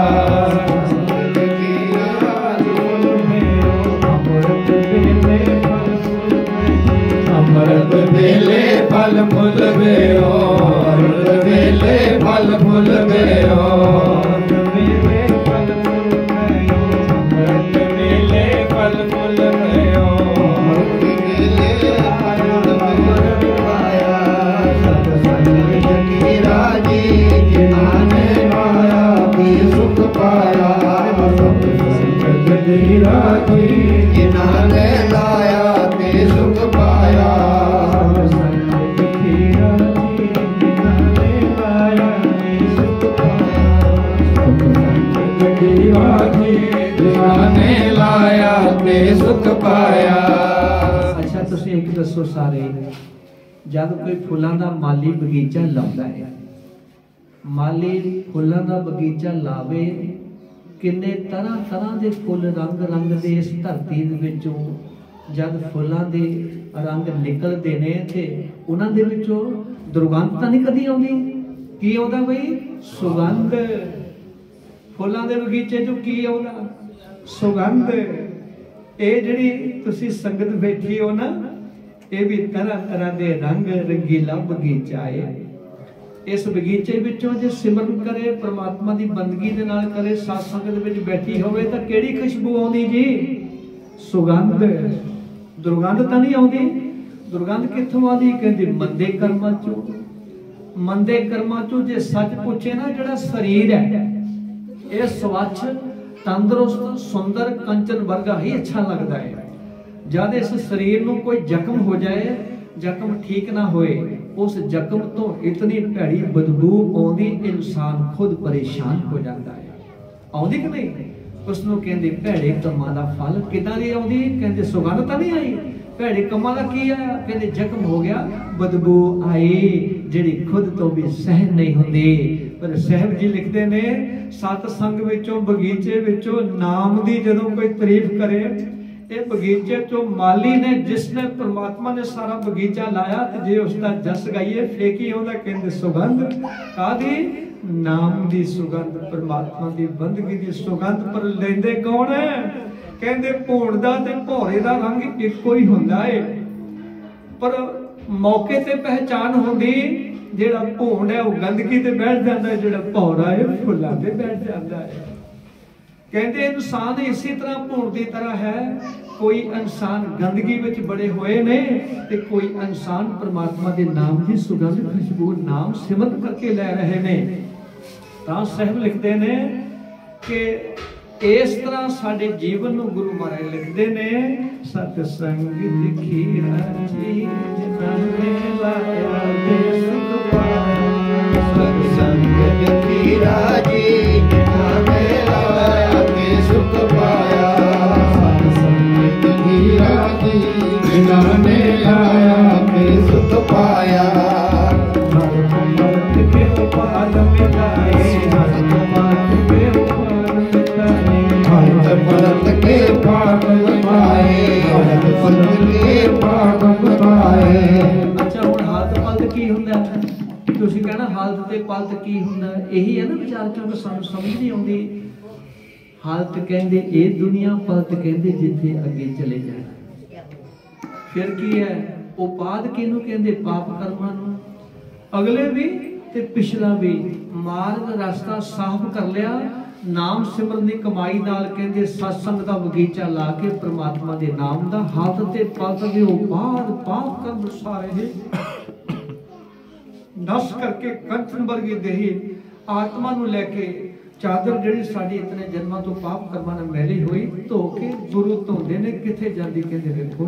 ਅੰਮ੍ਰਿਤ ਵੇਲੇ ਫਲ ਫੁੱਲ ਗਇਓ, ਅੰਮ੍ਰਿਤ ਵੇਲੇ ਫਲ ਫੁੱਲ ਗਇਓ। ਅੰਮ੍ਰਿਤ ਵੇਲੇ ਫਲ ਫੁੱਲ ਗਇਓ, ਅੰਮ੍ਰਿਤ ਵੇਲੇ ਫਲ ਫੁੱਲ ਗਇਓ। ਅੰਮ੍ਰਿਤ ਵੇਲੇ ਅੰਮ੍ਰਿਤ ਪਾਇਆ। ਸਤ ਸੰਗ ਜਖੀਰਾ ਜੀ ਜਿਨ੍ਹਾਂ ਨੇ ਲਾਇਆ ਤੇ ਸੁਖ ਪਾਇਆ। ਸਤ ਸੰਗ ਜਖੀਰਾ ਜੀ ਜਿਨ੍ਹਾਂ ਨੇ ਲਾਇਆ ਤੇ ਸੁਖ ਪਾਇਆ। ਸਤ ਸੰਗ ਜਖੀਰਾ ਜੀ ਜਿਨ੍ਹਾਂ ਨੇ ਲਾਇਆ ਤੇ ਸੁਖ ਪਾਇਆ। ਸਤ ਸੰਗ ਜਖੀਰਾ ਜੀ ਜਿਨ੍ਹਾਂ ਨੇ ਲਾਇਆ ਤੇ ਸੁਖ ਪਾਇਆ। ਅੱਛਾ ਤੁਸੀਂ ਇੱਕ ਦੱਸੋ ਸਾਰੇ, ਜਦ ਕੋਈ ਫੁੱਲਾਂ ਦਾ ਮਾਲੀ ਬਗੀਚਾ ਲਾਉਂਦਾ ਹੈ, ਮਾਲੀ ਫੁੱਲਾਂ ਦਾ ਬਗੀਚਾ ਲਾਵੇ, ਕਿੰਨੇ ਤਰ੍ਹਾਂ ਤਰ੍ਹਾਂ ਦੇ ਫੁੱਲ ਰੰਗ ਰੰਗ ਦੇ ਇਸ ਧਰਤੀ ਦੇ ਵਿੱਚੋਂ ਜਦ ਫੁੱਲਾਂ ਦੇ ਰੰਗ ਨਿਕਲਦੇ ਨੇ ਤੇ ਉਹਨਾਂ ਦੇ ਵਿੱਚੋਂ ਦੁਰਗੰਧ ਤਾਂ ਨਹੀਂ ਕਦੀ ਆਉਂਦੀ। ਕੀ ਆਉਂਦਾ ਬਈ? ਸੁਗੰਧ। ਫੁੱਲਾਂ ਦੇ ਬਗੀਚੇ ਚੋਂ ਕੀ ਆਉਂਦਾ? ਸੁਗੰਧ। ਇਹ ਜਿਹੜੀ ਤੁਸੀਂ ਸੰਗਤ ਬੈਠੀ ਹੋ ਨਾ, ਇਹ ਵੀ ਤਰ੍ਹਾਂ ਤਰ੍ਹਾਂ ਦੇ ਰੰਗ ਰੰਗੀਲਾ ਬਗੀਚਾ ਹੈ। ਇਸ ਬਗੀਚੇ ਵਿੱਚੋਂ ਜੇ ਸਿਮਰਨ ਕਰੇ, ਪ੍ਰਮਾਤਮਾ ਦੀ ਬੰਦਗੀ ਦੇ ਨਾਲ ਕਰੇ, ਸਾਧ ਸੰਗਤ ਵਿੱਚ ਬੈਠੀ ਹੋਵੇ ਤਾਂ ਕਿਹੜੀ ਖੁਸ਼ਬੂ ਆਉਂਦੀ ਜੀ? ਸੁਗੰਧ। ਦੁਰਗੰਧ ਤਾਂ ਨਹੀਂ ਆਉਂਦੀ। ਦੁਰਗੰਧ ਕਿੱਥੋਂ ਆਉਂਦੀ? ਕਹਿੰਦੇ ਮੰਦੇ ਕਰਮਾਂ ਚੋਂ। ਮੰਦੇ ਕਰਮਾਂ ਚੋਂ ਜੇ ਸੱਚ ਪੁੱਛੇ ਨਾ, ਜਿਹੜਾ ਸਰੀਰ ਹੈ ਇਹ ਸਵੱਛ, ਤੰਦਰੁਸਤ, ਸੁੰਦਰ, ਕੰਚਨ ਵਰਗਾ ਹੀ ਅੱਛਾ ਲੱਗਦਾ ਹੈ। ਜਦ ਇਸ ਸਰੀਰ ਨੂੰ ਕੋਈ ਜ਼ਖਮ ਹੋ ਜਾਏ, ਜ਼ਖਮ ਠੀਕ ਨਾ ਹੋਏ, ਉਸ ਜ਼ਖਮ ਤੋਂ ਇਤਨੀ ਭੈੜੀ ਬਦਬੂ ਆਉਂਦੀ, ਇਨਸਾਨ ਖੁਦ ਪਰੇਸ਼ਾਨ ਹੋ ਜਾਂਦਾ ਹੈ। ਆਉਂਦੀ ਕਿ ਨਹੀਂ? ਉਸ ਨੂੰ ਕਹਿੰਦੇ ਭੈੜੇ ਕੰਮਾਂ ਦਾ ਫਲ। ਕਿੱਦਾਂ ਦੀ ਆਉਂਦੀ? ਕਹਿੰਦੇ ਸੁਗੰਧ ਤਾਂ ਨਹੀਂ ਆਈ। ਭੈੜੇ ਕੰਮਾਂ ਦਾ ਕੀ ਆ? ਕਹਿੰਦੇ ਜ਼ਖਮ ਹੋ ਗਿਆ, ਬਦਬੂ ਆਈ। ਜਿਹੜੀ ਖੁਦ ਤੋਂ ਵੀ ਸਹਿਨ ਨਹੀਂ ਹੁੰਦੀ। ਪਰ ਸਾਹਿਬ ਜੀ ਲਿਖਦੇ ਨੇ ਸਤ ਸੰਗ ਵਿੱਚੋਂ ਬਗੀਚੇ ਵਿੱਚੋਂ ਨਾਮ ਦੀ ਜਦੋਂ ਕੋਈ ਤਾਰੀਫ ਕਰੇ, ਇਹ ਬਗੀਚੇ ਚੋਂ ਮਾਲੀ ਨੇ ਜਿਸਨੇ ਪ੍ਰਮਾਤਮਾ ਨੇ ਸਾਰਾ ਬਗੀਚਾ ਲਾਇਆ ਤੇ ਜੇ ਉਸ ਦਾ ਜਸ ਗਾਈਏ ਫੇਕੀ ਉਹਦਾ ਕਹਿੰਦੇ ਸੁਗੰਧ ਕਾਦੀ ਨਾਮ ਦੀ ਸੁਗੰਧ, ਪ੍ਰਮਾਤਮਾ ਦੀ ਬੰਦਗੀ ਦੀ ਸੁਗੰਧ। ਪਰ ਲੈਂਦੇ ਕੌਣ ਹੈ? ਕਹਿੰਦੇ ਭੂਣ ਦਾ ਤੇ ਭੌਰੇ ਦਾ ਰੰਗ ਇੱਕੋ ਹੀ ਹੁੰਦਾ ਏ, ਪਰ ਮੌਕੇ ਤੇ ਪਹਿਚਾਨ ਹੁੰਦੀ ਜਿਹੜਾ ਭੂਣ ਹੈ ਉਹ ਗੰਦਗੀ ਤੇ ਬੈਠ ਜਾਂਦਾ ਹੈ, ਜਿਹੜਾ ਭੌਰਾ ਹੈ ਫੁੱਲਾਂ ਤੇ ਬੈਠ ਜਾਂਦਾ ਹੈ। ਕਹਿੰਦੇ ਇਨਸਾਨ ਇਸੇ ਤਰ੍ਹਾਂ ਭੂਣ ਦੀ ਤਰ੍ਹਾਂ ਹੈ, ਕੋਈ ਇਨਸਾਨ ਗੰਦਗੀ ਵਿੱਚ ਬੜੇ ਹੋਏ ਨੇ ਤੇ ਕੋਈ ਇਨਸਾਨ ਪ੍ਰਮਾਤਮਾ ਦੇ ਨਾਮ ਦੀ ਸੁਗੰਧ ਖੁਸ਼ਬੂ ਨਾਮ ਸਿਮਰਨ ਕਰਕੇ ਲੈ ਰਹੇ ਨੇ। ਤਾਂ ਸਾਹਿਬ ਲਿਖਦੇ ਨੇ ਕਿ ਇਸ ਤਰ੍ਹਾਂ ਸਾਡੇ ਜੀਵਨ ਨੂੰ ਗੁਰੂ ਮਹਾਰਾਜ ਲਿਖਦੇ ਨੇ ਸਤ ਸੰਗ ਦਿਖੀਰਾ ਜੀ ਜਿਨ੍ਹਾਂ ਨੇ ਲਾਇਆ ਤੇ ਸੁਖ ਪਾਇਆ। ਸਤ ਸੰਗ ਦਿਖੀਰਾ ਜੀ ਜਿਨ੍ਹਾਂ ਨੇ ਲਾਇਆ ਤੇ ਸੁਖ ਪਾਇਆ। ਸਤ ਸੰਗ ਦਿਖੀਰਾ ਜੀ ਜਿਨ੍ਹਾਂ ਨੇ ਲਾਇਆ ਤੇ ਸੁਖ ਪਾਇਆ। ਹਰ ਮਤ ਕੇ ਉਪਾਦ ਮਿਲਾਏ, ਹਰ ਮਤ ਕੇ ਉਪਾਦ ਮਿਲਾਏ, ਹਰ ਪਰਤ ਕੇ ਪਾਪ ਪਾਏ, ਹਰ ਪਰਤ ਕੇ ਪਾਪ ਪਾਏ। ਅੱਛਾ ਹੁਣ ਹਾਲਤ ਪਲਤ ਕੀ ਹੁੰਦਾ? ਤੁਸੀਂ ਕਹਿਣਾ ਹਾਲਤ ਤੇ ਪਲਤ ਕੀ ਹੁੰਦਾ? ਇਹੀ ਹੈ ਨਾ ਵਿਚਾਰ, ਕਿਉਂਕਿ ਸਾਨੂੰ ਸਮਝ ਨਹੀਂ ਆਉਂਦੀ। ਹਾਲਤ ਕਹਿੰਦੇ ਇਹ ਦੁਨੀਆ, ਪਲਤ ਕਹਿੰਦੇ ਜਿੱਥੇ ਅੱਗੇ ਚਲੇ ਜਾਣਾ। ਫਿਰ ਕੀ ਹੈ? ਉਪਾਦ ਕਿਹਨੂੰ ਕਹਿੰਦੇ? ਪਾਪ ਕਰਮਾਂ ਨੂੰ। ਅਗਲੇ ਵੀ ਤੇ ਪਿਛਲਾ ਵੀ ਮਾਰਗ ਰਸਤਾ ਸਾਫ਼ ਕਰ ਲਿਆ ਨਾਮ ਸਿਮਰਨ ਦੀ ਕਮਾਈ ਨਾਲ। ਕਹਿੰਦੇ ਸਤਸੰਗ ਦਾ ਬਗੀਚਾ ਲਾ ਕੇ ਪ੍ਰਮਾਤਮਾ ਦੇ ਨਾਮ ਦਾ ਹੱਥ ਤੇ ਪਲਤ ਦੇ ਉਪਾਦ ਪਾਪ ਕਰਮ ਸਾਰੇ ਨਸ ਕਰਕੇ ਕੰਚਨ ਵਰਗੀ ਦੇਹੀ ਆਤਮਾ ਨੂੰ ਲੈ ਕੇ ਚਾਦਰ ਜਿਹੜੀ ਸਾਡੀ ਇਤਨੇ ਜਨਮਾਂ ਤੋਂ ਪਾਪ ਕਰਮਾਂ ਨਾਲ ਮੈਲੀ ਹੋਈ ਧੋ ਕੇ ਗੁਰੂ ਧੋਂਦੇ ਨੇ। ਕਿੱਥੇ ਜਾਂਦੀ? ਕਹਿੰਦੇ ਵੇਖੋ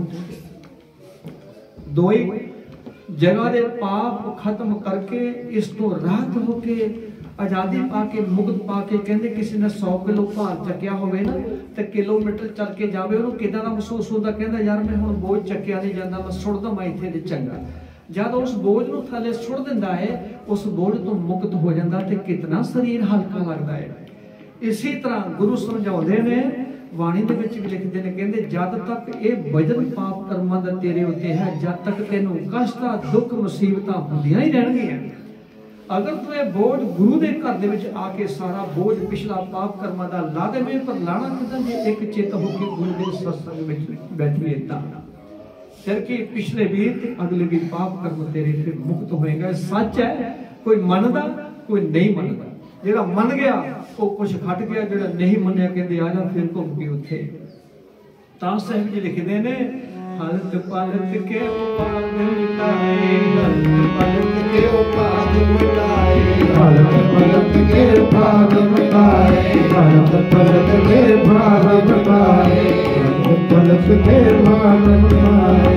ਦੋਈ ਜਗ੍ਹਾ ਦੇ ਪਾਪ ਖਤਮ ਕਰਕੇ ਇਸ ਤੋਂ ਰਾਹਤ ਹੋ ਕੇ ਆਜ਼ਾਦੀ ਪਾ ਕੇ ਮੁਕਤ ਪਾ ਕੇ। ਕਹਿੰਦੇ ਕਿਸੇ ਨੇ 100 ਕਿਲੋ ਭਾਰ ਚੱਕਿਆ ਹੋਵੇ ਨਾ ਤੇ ਕਿਲੋਮੀਟਰ ਚੱਲ ਕੇ ਜਾਵੇ, ਉਹਨੂੰ ਕਿਦਾਂ ਦਾ ਮਹਿਸੂਸ ਹੁੰਦਾ? ਕਹਿੰਦਾ ਯਾਰ ਮੈਂ ਹੁਣ ਬੋਝ ਚੱਕਿਆ ਨਹੀਂ ਜਾਂਦਾ, ਮੈਂ ਸੁੱਟ ਦਵਾਂ ਇੱਥੇ ਦੇ ਚੰਗਾ। ਜਦ ਉਸ ਬੋਝ ਨੂੰ ਥੱਲੇ ਸੁੱਟ ਦਿੰਦਾ ਹੈ ਉਸ ਬੋਝ ਤੋਂ ਮੁਕਤ ਹੋ ਜਾਂਦਾ ਤੇ ਕਿਤਨਾ ਸਰੀਰ ਹਲਕਾ ਲੱਗਦਾ ਹੈ। ਇਸੇ ਤਰ੍ਹਾਂ ਗੁਰੂ ਸਮਝਾਉਂਦੇ ਨੇ ਬਾਣੀ ਦੇ ਵਿੱਚ ਵੀ ਲਿਖਦੇ ਨੇ, ਕਹਿੰਦੇ ਜਦ ਤੱਕ ਇਹ ਵਜਨ ਪਾਪ ਕਰਮਾਂ ਦਾ ਤੇਰੇ ਉੱਤੇ ਹੈ ਜਦ ਤੱਕ ਤੈਨੂੰ ਕਸ਼ਟਾਂ ਦੁੱਖ ਮੁਸੀਬਤਾਂ ਹੁੰਦੀਆਂ ਹੀ ਰਹਿਣਗੀਆਂ। ਅਗਰ ਤੂੰ ਇਹ ਬੋਝ ਗੁਰੂ ਦੇ ਘਰ ਦੇ ਵਿੱਚ ਆ ਕੇ ਸਾਰਾ ਬੋਝ ਪਿਛਲਾ ਪਾਪ ਕਰਮਾਂ ਦਾ ਲਾ ਦੇਵੇਂ, ਪਰ ਲਾਣਾ ਕਿਦਾਂ? ਜੇ ਇੱਕ ਚਿੱਤ ਹੋ ਕੇ ਗੁਰੂ ਦੇ ਸਤਸੰਗ ਵਿੱਚ ਬੈਠੀਏ ਤਾਂ ਫਿਰ ਕੀ ਪਿਛਲੇ ਵੀ ਤੇ ਅਗਲੇ ਵੀ ਪਾਪ ਕਰਮ ਤੇਰੇ ਫਿਰ ਮੁਕਤ ਹੋਏਗਾ। ਸੱਚ ਹੈ, ਕੋਈ ਮੰਨਦਾ ਕੋਈ ਨਹੀਂ ਮੰਨਦਾ। ਜਿਹੜਾ ਮੰਨ ਗਿਆ ਉਹ ਕੁਝ ਖੱਟ ਗਿਆ, ਜਿਹੜਾ ਨਹੀਂ ਮੰਨਿਆ ਕਹਿੰਦੇ ਆ ਜਾ ਫਿਰ ਘੁੰਮ ਕੇ ਉੱਥੇ। ਤਾਂ ਸਾਹਿਬ ਜੀ ਲਿਖਦੇ ਨੇ ਹਲਤ ਪਲਤ ਕੇ ਉਪਾਦ ਮਿਟਾਏ, ਹਲਤ ਪਲਤ ਕੇ ਉਪਾਦ ਮਿਟਾਏ, ਹਲਤ ਪਲਤ ਕੇ ਉਪਾਦ ਮਿਟਾਏ, ਹਲਤ ਪਲਤ ਕੇ ਉਪਾਦ ਮਿਟਾਏ, ਹਲਤ ਪਲਤ ਕੇ ਉਪਾਦ ਮਿਟਾਏ।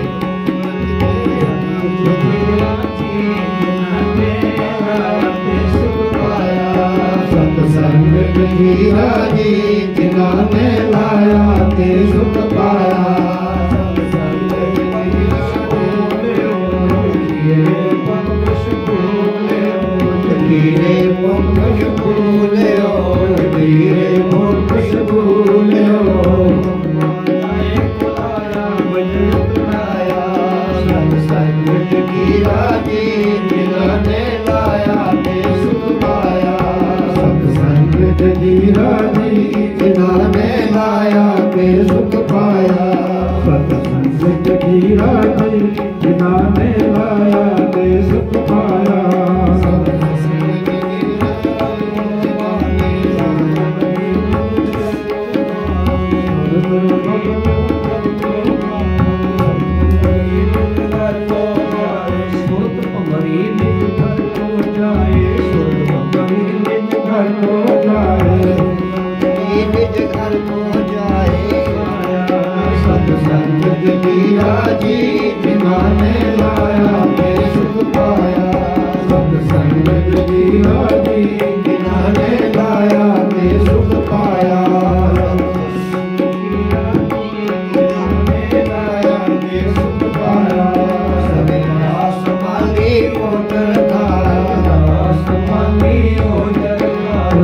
ਸਤ ਸੰਗ ਦਿਖੀਰਾ ਜੀ ਜਿਨ੍ਹਾਂ ਨੇ ਲਾਇਆ ਤੇ ਸੁਖ ਪਾਇਆ।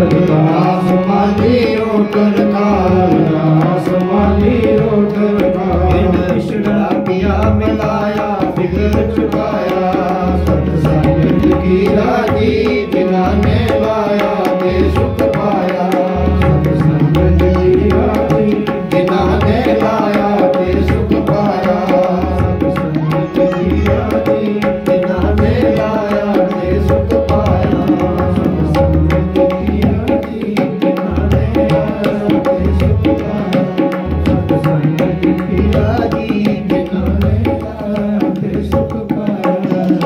रविदास माली ओटर का, रविदास माली ओटर का। पिछड़ा पिया मिलाया फिक्र चुकाया, सत्संग की राजी बिना ने लाया के सुख पाया। सत्संग की राजी बिना ने लाया के सुख पाया। सत्संग की राजी बिना ने लाया के सुख पाया। सत्संग की राजी बिना ने लाया के सुख पाया। सत्संग की राजी बिना ने लाया के सुख पाया।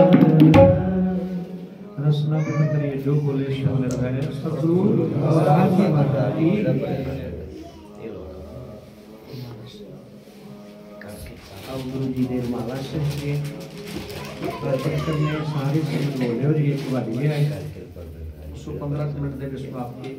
रसना करिए जो बोले शब्द लगाए सतगुरु साची माता की। अब गुरु जी ने माला से करने सारी संगत बोले और ये तुम्हारी है 115 मिनट दे के समाप्ति।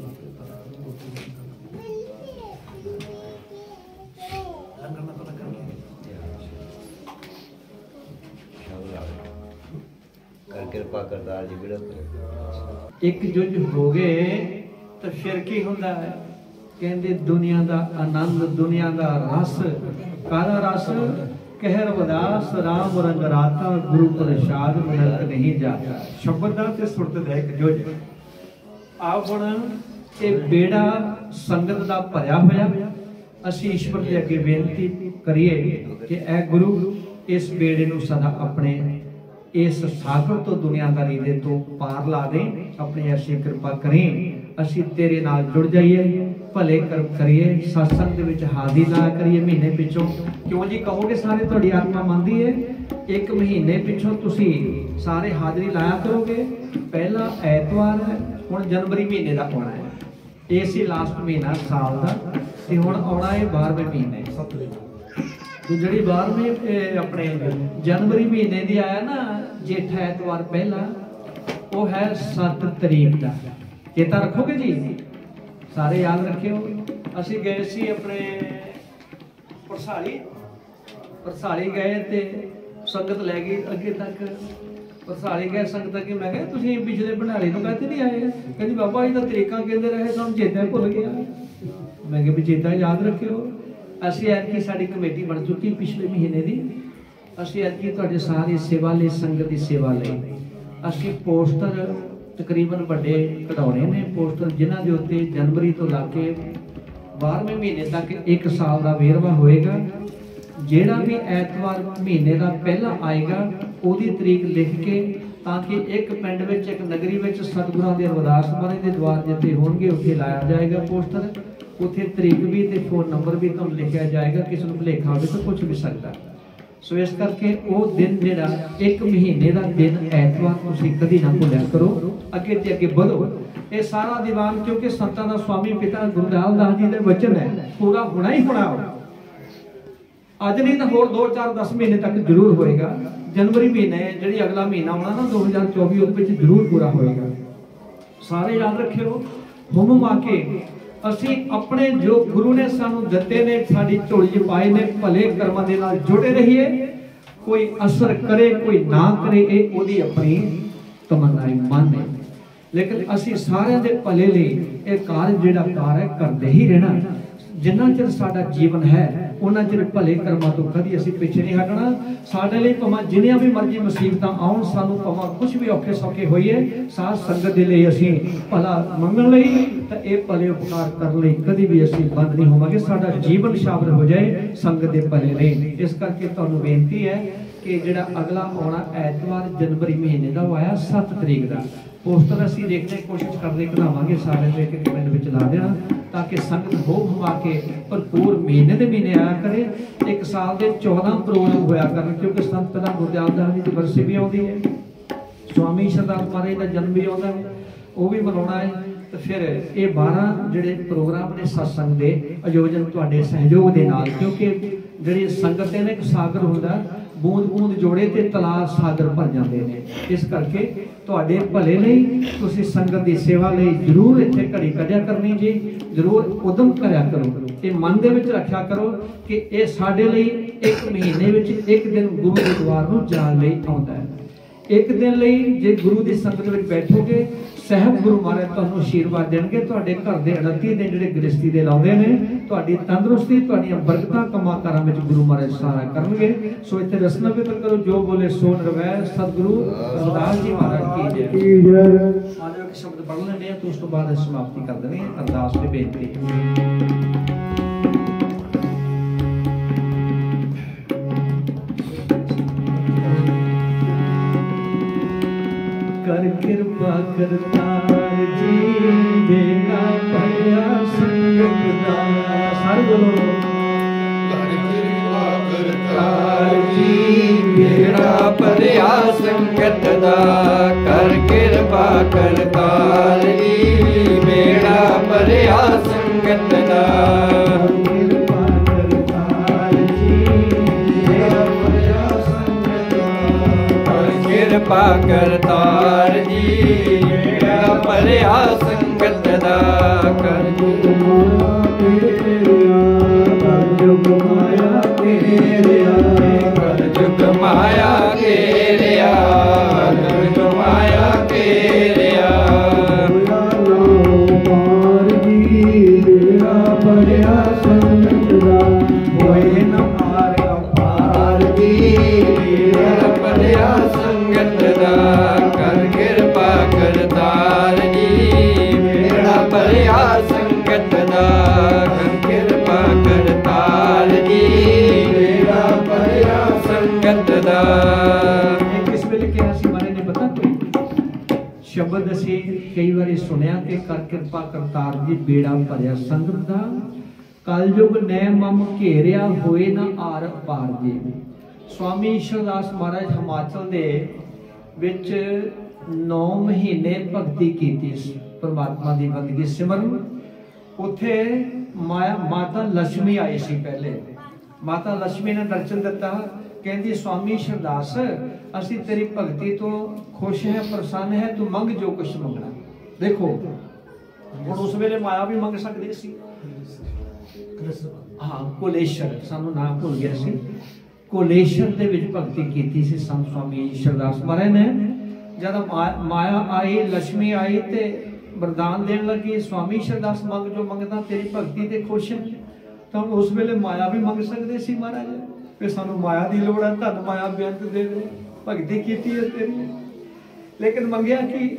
कृपा करदार जी बिड़क एक जुज हो गए तो फिर की होंदा है। कहते दुनिया दा आनंद दुनिया दा रस काला रस कहर वदास राम रंग राता गुरु प्रसाद नरक नहीं जाता। शब्द दा ते सुरत दा एक जुज आप हुण ये बेड़ा संगत दा भरिया होया। असीं ईश्वर दे अगे बेनती करिए कि ऐ गुरु इस बेड़े नूं सदा अपने इस सागर तो दुनियादारी दे तो पार ला दे। अपनी ऐसी कृपा करें असी तेरे नाल जुड़ जाइए भले कर्म करिए सत्संग दे विच हाज़री लाया करिए महीने पिछों। क्यों जी कहोगे सारे तुहाडी आत्मा मंनदी है एक महीने पिछों तुसी सारे हाज़री लाया करोगे। पहला ऐतवार है हुण जनवरी महीने दा आउणा है। इसी लास्ट महीना साल दा ते हुण आउणा है 12वें महीने तो जी 12वें अपने जनवरी महीने दी आया ना जेठा ऐतवार पहला वो है 7 तरीक का। चेता रखोगे जी सारे याद रखियो। असी गए सी अपने परसाली गए ते संगत लै गई अगे तक। परसाली गए संगत अगे मैं कहा तुसीं पिछले भंडारे तो कहते नहीं आए। कहती बाबा जी तो तरीकां कहते रहे सानूं चेता भुल गया। मैं कहा भी चेता याद रखियो। असी ऐतकी साडी कमेटी बन चुकी पिछले महीने की। असी ऐतकी तुहाडे सारी सेवा लई संगत की सेवा लई असी पोस्टर तकरीबन बड़े कढाउणे ने। पोस्टर जिन्हां दे उत्ते जनवरी तो लाके 12वें महीने तक एक साल का वेरवा होएगा। जिहड़ा भी ऐतवार महीने का पहला आएगा उहदी तरीक लिख के ताकि एक पिंड विच एक नगरी विच सतगुरां दे रविदास महाराज दे द्वार जिथे होणगे उत्थे लाया जाएगा पोस्टर। उत्थे तरीक भी ते फोन नंबर भी तुहानूं लिखिया जाएगा। किसी नूं भुलेखा होवे तो कुछ भी सकदा। सो इस करके वो दिन जिहड़ा एक महीने का दिन ऐतवार तुसीं कदी ना भुलिया करो। अगे ते अगे बढ़ो। ये सारा दीवान क्योंकि संतां दा स्वामी पिता गुरदयाल दास जी दे वचन है पूरा होना ही होना। अज नहीं तो होर 2-4-10 महीने तक जरूर होएगा। जनवरी महीने जिहड़ी अगला महीना आउणा ना 2024 उस विच जरूर पूरा होएगा। सारे याद रखियो। हुम आके असी अपने जो गुरु ने सानू दिते ने साडी झोली च पाए ने भले कर्मां दे नाल जुड़े रहिए। कोई असर करे कोई ना करे ये ओदी अपनी तमन्ना मन है। लेकिन असी सारे दे भले लई ये कार्य जिहड़ा कार है करदे ही रहना। जिन्ना चिर साडा जीवन है उन्ना चिर भले कर्मां तो कदी असी पिछे नहीं हटना। साडे लई भावें जिन्नियां भी मर्जी मुसीबतां आउण सानू भावें कुछ भी औखे सौखे होइए साथ संगत दे लई असी भला मंगण लई ते ये भले उपकार करन लई कदी भी असी बंद नहीं होवांगे। साडा जीवन शामिल हो जाए संगत दे भले लई। इस करके तुहानूं बेनती है कि जिहड़ा अगला आउणा ऐतवार जनवरी महीने दा आया 7 तरीक दा पोस्टर असी देखने की कोशिश करते कढ़ावांगे सारे को एक पिंड विच ला देना ताकि संगत हो घुमा के भरपूर महीने के महीने आया करे। एक साल के 14 प्रोग्राम होया करन क्योंकि संत दा गुरदयाल दास जी दी बरसी भी आउंदी है। स्वामी सरदार महाराज का जन्म भी आउंदा है वो भी मनाउणा है। तो फिर ये 12 जिहड़े प्रोग्राम ने सत्संग के आयोजन तुहाडे सहयोग के नाल क्योंकि जिहड़ी संगत है ना एक सागर हुंदा बूंद बूंद जोड़े ते तलाब सागर भर जाते हैं। इस करके तुहाडे भले लई तुसीं संगत की सेवा लई जरूर इत्थे घड़ी कढिया करनी जी। जरूर उदम करया करो। ये मन दे विच रखिया करो कि ये साडे लई एक महीने विच एक दिन गुरु के द्वार नूं जाण लई आउंदा है। एक दिन लई जे गुरु की संगत विच बैठोगे ਸਾਹਿਬ ਗੁਰੂ ਮਹਾਰਾਜ ਤੁਹਾਨੂੰ ਆਸ਼ੀਰਵਾਦ ਦੇਣਗੇ। ਤੁਹਾਡੇ ਘਰ ਦੇ 29 ਦਿਨ ਜਿਹੜੇ ਗ੍ਰਸਤੀ ਦੇ ਲਾਉਂਦੇ ਨੇ, ਤੁਹਾਡੀ ਤੰਦਰੁਸਤੀ, ਤੁਹਾਡੀਆਂ ਬਰਕਤਾਂ ਕੰਮਾਂ ਕਾਰਾਂ ਵਿੱਚ ਗੁਰੂ ਮਹਾਰਾਜ ਸਹਾਰਾ ਕਰਨਗੇ। ਸੋ ਇੱਥੇ ਰਸਨਾ ਪਵਿੱਤਰ ਕਰੋ, ਜੋ ਬੋਲੇ ਸੋ ਨਿਰਵੈ। ਸਤਿਗੁਰੂ ਰਵਿਦਾਸ ਜੀ ਮਹਾਰਾਜ ਕੀ ਜੈ। ਆਜੋ ਇੱਕ ਸ਼ਬਦ ਪੜ੍ਹ ਲੈਂਦੇ ਆ ਤੇ ਉਸ ਤੋਂ ਬਾਅਦ ਸਮਾਪਤੀ ਕਰ ਦੇਣੀ ਹੈ। ਅਰਦਾਸ ਤੇ ਬੇਨਤੀ। कर कृपा करतार जी बेड़ा भरिया संगत दा। सारे बोलो। कर कृपा करतार जी बेड़ा भरिया संगत दा। कर कृपा करतार जी बेड़ा भरिया संगत दा। कृपा करतार जी बेड़ा भरिया संगत दा। कर जुग माया घेरिया, कर जुग माया घेरिया, कर जुग माया घेरिया। पार जी बेड़ा भरिया संगत दा। होए न पार जी बेड़ा भरिया संगत दा। कर कृपा करतार जी बेड़ा भरिया संगत दा। कर कृपा करतार जी बेड़ा भरिया संगत दा। किस वेले किहा सी मारे ने पता कोई शब्द असी कई बार सुनिया कि कर कृपा करतार जी बेड़ा भरिया संगत दा। कलयुग ने मम घेरिया होए ना आर पार जी। स्वामी ईश्वरदास महाराज हिमाचल दे विच 9 महीने भगती कीती परमात्मा दी बंदगी सिमरन। उत्थे माता लक्ष्मी आई सी। पहले माता लक्ष्मी ने दर्शन दिता, कहती स्वामी ईश्वरदास असी तेरी भगती तो खुश है, प्रसन्न है, तू मंग जो कुछ मंगना। देखो हुण उस वेले माया भी मंग सकदी सी। हाँ कोलेश्वर, सानू नाम भुल गया सी। कोलेश्वर दे विच भगती कीती सी संत स्वामी ईश्वरदास महाराज ने। जद माया आई, लक्ष्मी आई ते वरदान देन लगी, स्वामी ईश्वरदास मंग जो मंगदा तेरी भगती ते खुश है। तो उस वेले माया भी मंग सकदे सी महाराज कि सानू माया दी लोड़ है, धन माया बेअंत दे दे, भगती कीती है तेरी। लेकिन मंगया कि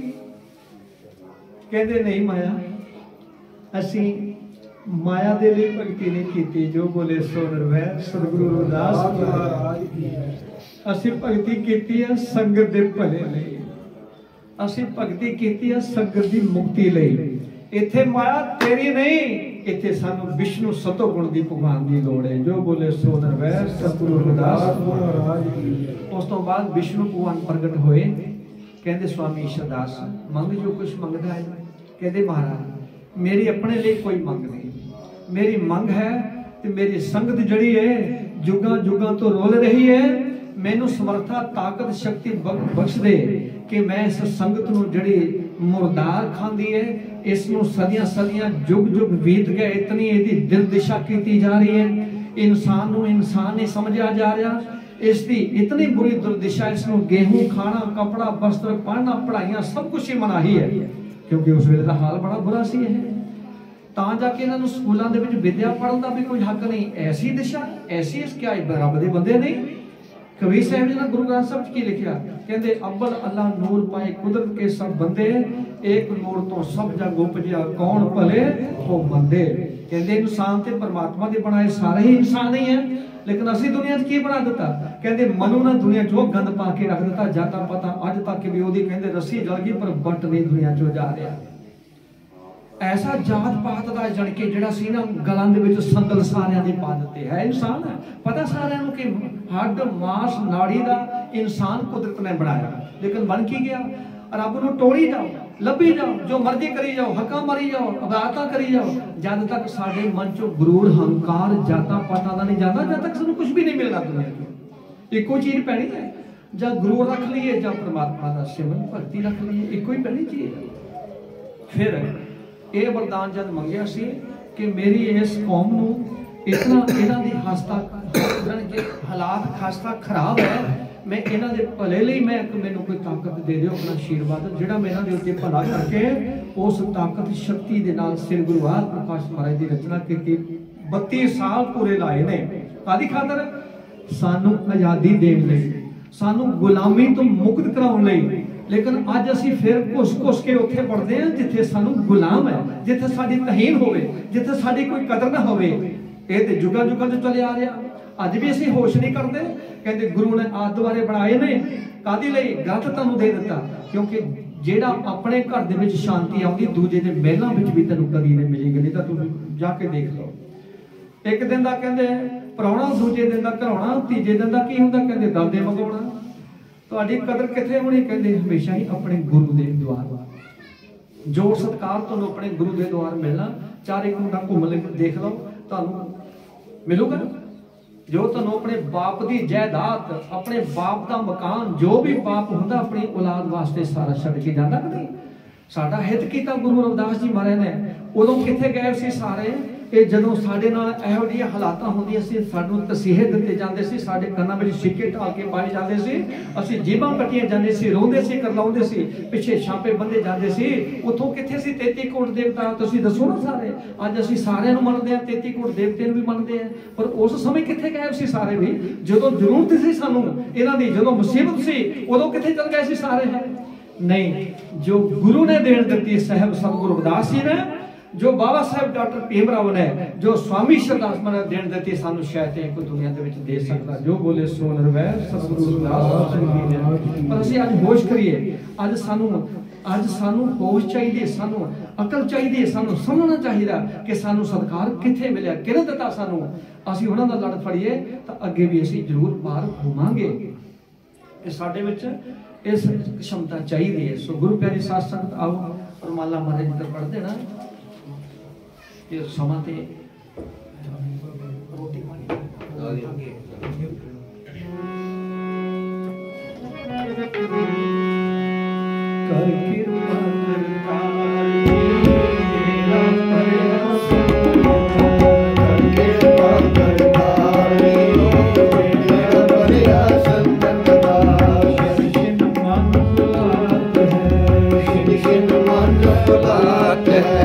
कहंदे नहीं माया असी माया दे लिए भगती नहीं कीती। जो बोले सो निरवै। सतगुरु रविदास महाराज की असी भगती कीती है संगत दे भले लई। असी भगती कीती है संगत दी मुक्ति लई। इत्थे माया तेरी नहीं, इत्थे सानू विष्णु सतोगुण दी भगवान दी लोड़ है। जो बोले सो निरवै। सतगुरु रविदास महाराज की। उस तो बाद विष्णु भगवान प्रगट होए, कहंदे स्वामी ईश्वरदास मंग जो कुछ मंगदा है। कहंदे महाराज मेरी अपने लिए कोई मंग नहीं, मेरी मंग है कि मेरी संगत जड़ी है जुगा जुगा तो रोल रही है। मैनू समर्था ताकत शक्ति बख्श दे कि मैं इस संगत नू जड़ी मुर्दार खांदी है, इसनू सदियां सदियां जुग जुग बीत गए, इतनी इहदी दिल दिशा की जा रही है। इंसान नू इंसान नहीं समझा जा रहा, इसकी इतनी बुरी दुर्दिशा, इसनू गेहूं खाना, कपड़ा, वस्त्र, पढ़ना, पढ़ाइयां सब कुछ ही मनाही है। क्योंकि उस वेले दा हाल बड़ा बुरा सी है। ਤਾਂ जाके इन्होंने स्कूलों के विद्या पढ़ने का भी कोई हक नहीं। ऐसी दिशा, ऐसी क्या रब के बंदे नहीं। कबीर साहब जी ने गुरु ग्रंथ साहब की लिखा, कहते अव्वल अल्लाह नूर पाए कुदरत के सब बंदे, एक नूर तो सब जग उपजिया कौन भले हो मंदे। कहते इंसान ते परमात्मा के बनाए सारे ही इंसान ही है, लेकिन असी दुनिया की बना दिता। कहते मनु ने दुनिया चो गंद पा के रख दिता। जाता पता अज तक भी ओदी कहते रस्सी जल गई पर बट नहीं दुनिया चो जा रहा। ऐसा जात पात का जड़ के जिहड़ा सी ना गलां दे विच संगल सारियां दी पा दित्ते है। इंसान है पता सारियां नूं कि हड्ड मास नाड़ी दा इंसान कुदरत ने बनाया, लेकिन बन की गया रब नूं टोड़ी जाओ, लभी जाओ, जो मर्जी करी जाओ, हक्का मारी जाओ, अदालतां करी जाओ। जद तक साडे मन चो गुरूर हंकार जाता पाता दा नहीं जाता, जद तक सानूं कुछ भी नहीं मिलना दुनिया चो। इको चीज पैनी है, जां गुरूर रख लीए जां परमात्मा दा सिमरन भगती रख लीए, इको ही पैनी चीज। फिर ये वरदान जब मंगिया सी कि मेरी इस कौम नूं इतना इन्हां दी हालत खास्ता खराब है, मैं इन्हां दे भले लई मैं मैनूं कोई ताकत दे दिओ अपना आशीर्वाद जिहड़ा मैं इन्हां दे उत्ते भला करके उस ताकत शक्ति दे नाल श्री गुरु हर प्रकाश महाराज दी रचना कीती 32 साल पूरे लाए ने कादी खातर सानू आजादी देण लई सानू गुलामी तो मुक्त कराउण लई लेकिन अज असीं फिर घुस के उत्थे पढ़दे हां जिथे सानू गुलाम है जिथे साडी तहीन होवे जिथे साडी कोई कदर ना होवे ਇਹ ਤੇ ਜੁਗਾਂ ਜੁਗਾਂ ਤੋਂ ਚੱਲਿਆ ਆ ਰਿਹਾ ਅੱਜ ਵੀ ਅਸੀਂ ਹੋਸ਼ ਨਹੀਂ ਕਰਦੇ ਕਹਿੰਦੇ ਗੁਰੂ ਨੇ ਆਦਵਾਰੇ ਬਣਾਏ ਨੇ ਕਾਦੀ ਲਈ ਗ੍ਰੰਥ ਤੁਹਾਨੂੰ ਦੇ ਦਿੱਤਾ ਕਿਉਂਕਿ ਜਿਹੜਾ ਆਪਣੇ ਘਰ ਦੇ ਵਿੱਚ ਸ਼ਾਂਤੀ ਆਉਂਦੀ ਦੂਜੇ ਦੇ ਮਹਿਲਾਂ ਵਿੱਚ ਵੀ ਤੈਨੂੰ ਕਦੀ ਨਹੀਂ ਮਿਲੇਗੀ ਨਹੀਂ ਤਾਂ ਤੂੰ ਜਾ ਕੇ ਦੇਖ ਲਓ ਇੱਕ ਦਿਨ ਦਾ ਕਹਿੰਦੇ ਪਰਾਉਣਾ ਦੂਜੇ ਦਿਨ ਦਾ ਘਰਾਉਣਾ ਤੀਜੇ ਦਿਨ ਦਾ ਕੀ ਹੁੰਦਾ ਕਹਿੰਦੇ ਦਾਦੇ ਮੰਗਾਉਣਾ ਤੁਹਾਡੀ ਕਦਰ ਕਿੱਥੇ ਹੋਣੀ ਕਹਿੰਦੇ ਹਮੇਸ਼ਾ ਹੀ ਆਪਣੇ ਗੁਰੂ ਦੇ ਦੁਆਰ ਜੋੜ ਸਤਕਾਰ ਤੁਹਾਨੂੰ ਆਪਣੇ ਗੁਰੂ ਦੇ ਦੁਆਰ ਮਿਲਣਾ ਚਾਰੇ ਘੁੰਡਾ ਘੁੰਮ ਲੈ ਦੇਖ ਲਓ ਤੁਹਾਨੂੰ ਮਿਲੂਗਾ ਜੋ ਤੁਹਾਨੂੰ ਆਪਣੇ ਬਾਪ ਦੀ ਜਾਇਦਾਦ ਆਪਣੇ ਬਾਪ ਦਾ ਮਕਾਨ ਜੋ ਵੀ ਬਾਪ ਹੁੰਦਾ ਆਪਣੀ ਔਲਾਦ ਵਾਸਤੇ ਸਾਰਾ ਛੱਡ ਕੇ ਜਾਂਦਾ ਕਦੇ ਸਾਡਾ ਹਿੱਤ ਕੀਤਾ ਗੁਰੂ ਰਵਿਦਾਸ ਜੀ ਮਹਾਰਾਜ ਨੇ ਉਦੋਂ ਕਿੱਥੇ ਗਏ ਸੀ ਸਾਰੇ ਇਹ ਜਦੋਂ ਸਾਡੇ ਨਾਲ ਇਹੋ ਜਿਹੀਆਂ ਹਾਲਾਤਾਂ ਹੁੰਦੀਆਂ ਸੀ ਸਾਨੂੰ ਤਸੀਹੇ ਦਿੱਤੇ ਜਾਂਦੇ ਸੀ ਸਾਡੇ ਕੰਨਾਂ ਵਿੱਚ ਸਿੱਕੇ ਢਾਲ ਕੇ ਪਾਏ ਜਾਂਦੇ ਸੀ ਅਸੀਂ ਜੇਬਾਂ ਕੱਟੀਆਂ ਜਾਂਦੇ ਸੀ ਰੋਂਦੇ ਸੀ ਕਰਲਾਉਂਦੇ ਸੀ ਪਿੱਛੇ ਛਾਪੇ ਬੰਦੇ ਜਾਂਦੇ ਸੀ ਉੱਥੋਂ ਕਿੱਥੇ ਸੀ 33 ਕੋਟ ਦੇਵਤਾ ਤੁਸੀਂ ਦੱਸੋ ਨਾ ਸਾਰੇ ਅੱਜ ਅਸੀਂ ਸਾਰਿਆਂ ਨੂੰ ਮੰਨਦੇ ਆ 33 ਕੋਟ ਦੇਵਤੇ ਨੂੰ ਵੀ ਮੰਨਦੇ ਆ ਪਰ ਉਸ ਸਮੇਂ ਕਿੱਥੇ ਗਏ ਸੀ ਸਾਰੇ ਵੀ ਜਦੋਂ ਜ਼ਰੂਰਤ ਸੀ ਸਾਨੂੰ ਇਹਨਾਂ ਦੀ ਜਦੋਂ ਮੁਸੀਬਤ ਸੀ ਉਦੋਂ ਕਿੱਥੇ ਚਲ ਗਏ ਸੀ ਸਾਰੇ ਨਹੀਂ ਜੋ ਗੁਰੂ ਨੇ ਦੇਣ ਦਿੱਤੀ ਸਾਹਿਬ ਸਤਿਗੁਰੂ ਰਵਿਦਾਸ ਜੀ ਨੇ जो बाबा साहब डॉक्टर भीमराव ने जो स्वामी शरदास ने देन देती सानू शायद कोई दुनिया दे विच दे सकदा जो बोले सो निर्वैर सतगुरु रविदास जी ने पर ਅਸੀਂ ਅੱਜ ਹੋਸ਼ ਕਰੀਏ ਅੱਜ ਸਾਨੂੰ ਹੋਸ਼ ਚਾਹੀਦੀ ਸਾਨੂੰ ਅਕਲ ਚਾਹੀਦੀ ਸਾਨੂੰ ਸਮਝਣਾ ਚਾਹੀਦਾ ਕਿ ਸਾਨੂੰ ਸਤਿਕਾਰ ਕਿੱਥੇ ਮਿਲਿਆ ਕਿਹਨੇ ਦਿੱਤਾ ਸਾਨੂੰ ਅਸੀਂ ਉਹਨਾਂ ਦਾ ਲੜ ਫੜੀਏ ਤਾਂ ਅੱਗੇ ਵੀ ਅਸੀਂ ਜ਼ਰੂਰ ਪਾਰ ਹੋਵਾਂਗੇ ਇਹ ਸਾਡੇ ਵਿੱਚ ਇਸ क्षमता ਚਾਹੀਦੀ ਹੈ ਸੋ ਗੁਰੂ ਪਿਆਰੀ ਸਾਧ ਸੰਗਤ ਆਓ ਰਮਾਲਾ ਮਹਾਰਾਜ ਜੀ ਦਾ ਪੜ੍ਹਦੇ ਨਾ ये समा ते रोटी पानी कर कृपा करता मेरा प्रयास कर कृपा करता मेरा प्रयास करता शिन मन बुलात है शिन मन बुलात है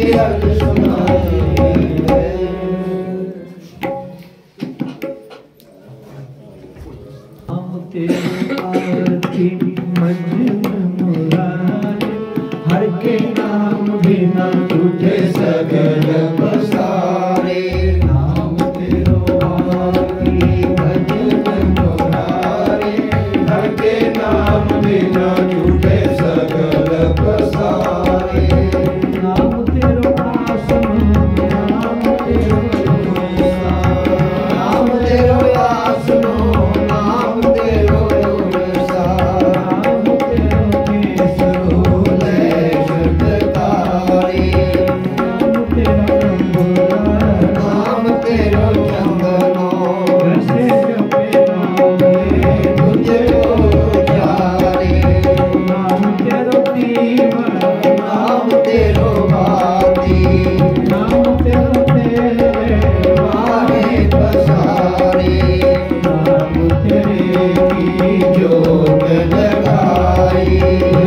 अर्ज सुनाई है। नाम तेरे आरती मजन मुरारे, हर के नाम बिना तुझे सगल पसारे। नाम तेरो आरती भजन मुरारे, हर के नाम बिना तुझे सगल पसारे। नाम तेरो आसमान, नाम तेरो नाम तेरो आसनो, नाम तेरो नाम तेरो भोले शुद्धकारी। नाम तेरा नाम तेरो चंदनो, कैसे जपे नाम तुझे प्यारे। नाम तेरो दीवा, नाम तेरो भाती, नाम तेरो तेरे मारे पसारे। नाम तेरे की जोत लगाई,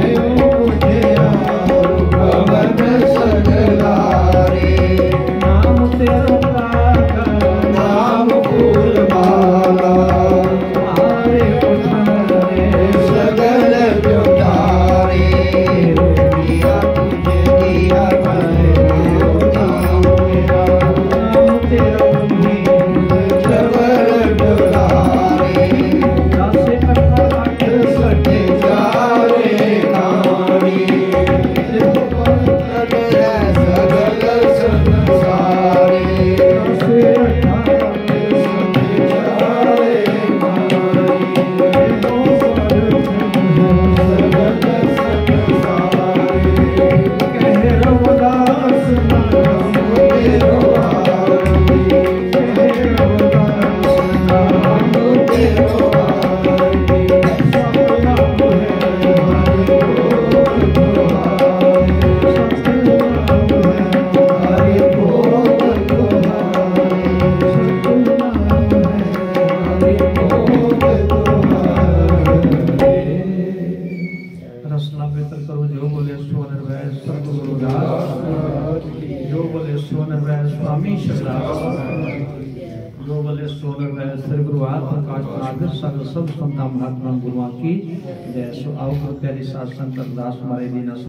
भवन सगलारे। नाम तेरो ताका, नाम फूल माला, आरे उठारे सगल जुटारे। दिया तुझे दिया नाम तेरा, नाम तेरा सगल जुटारे। दासे अठाठ सटे चारे खानी, सगल संसारे। दासे अठाठ चारे कह रवदास नाम तेरो आरती, कह रवदास नाम तेरो आरती। सतनाम है हरि बोल तुम्हारे, हरि बोल तुम्हारे। रसना बेहतर करो जो बोले सो निर्भय सतगुरु दास, जो बोले सो निर्भय स्वामी शरदास, जो बोले सो निर्भय श्री गुरु आत्मकाश नागर सगल सब संता महात्मा गुरुआ की जय। सो आओ प्यारी सात संत अरदास हमारे दीना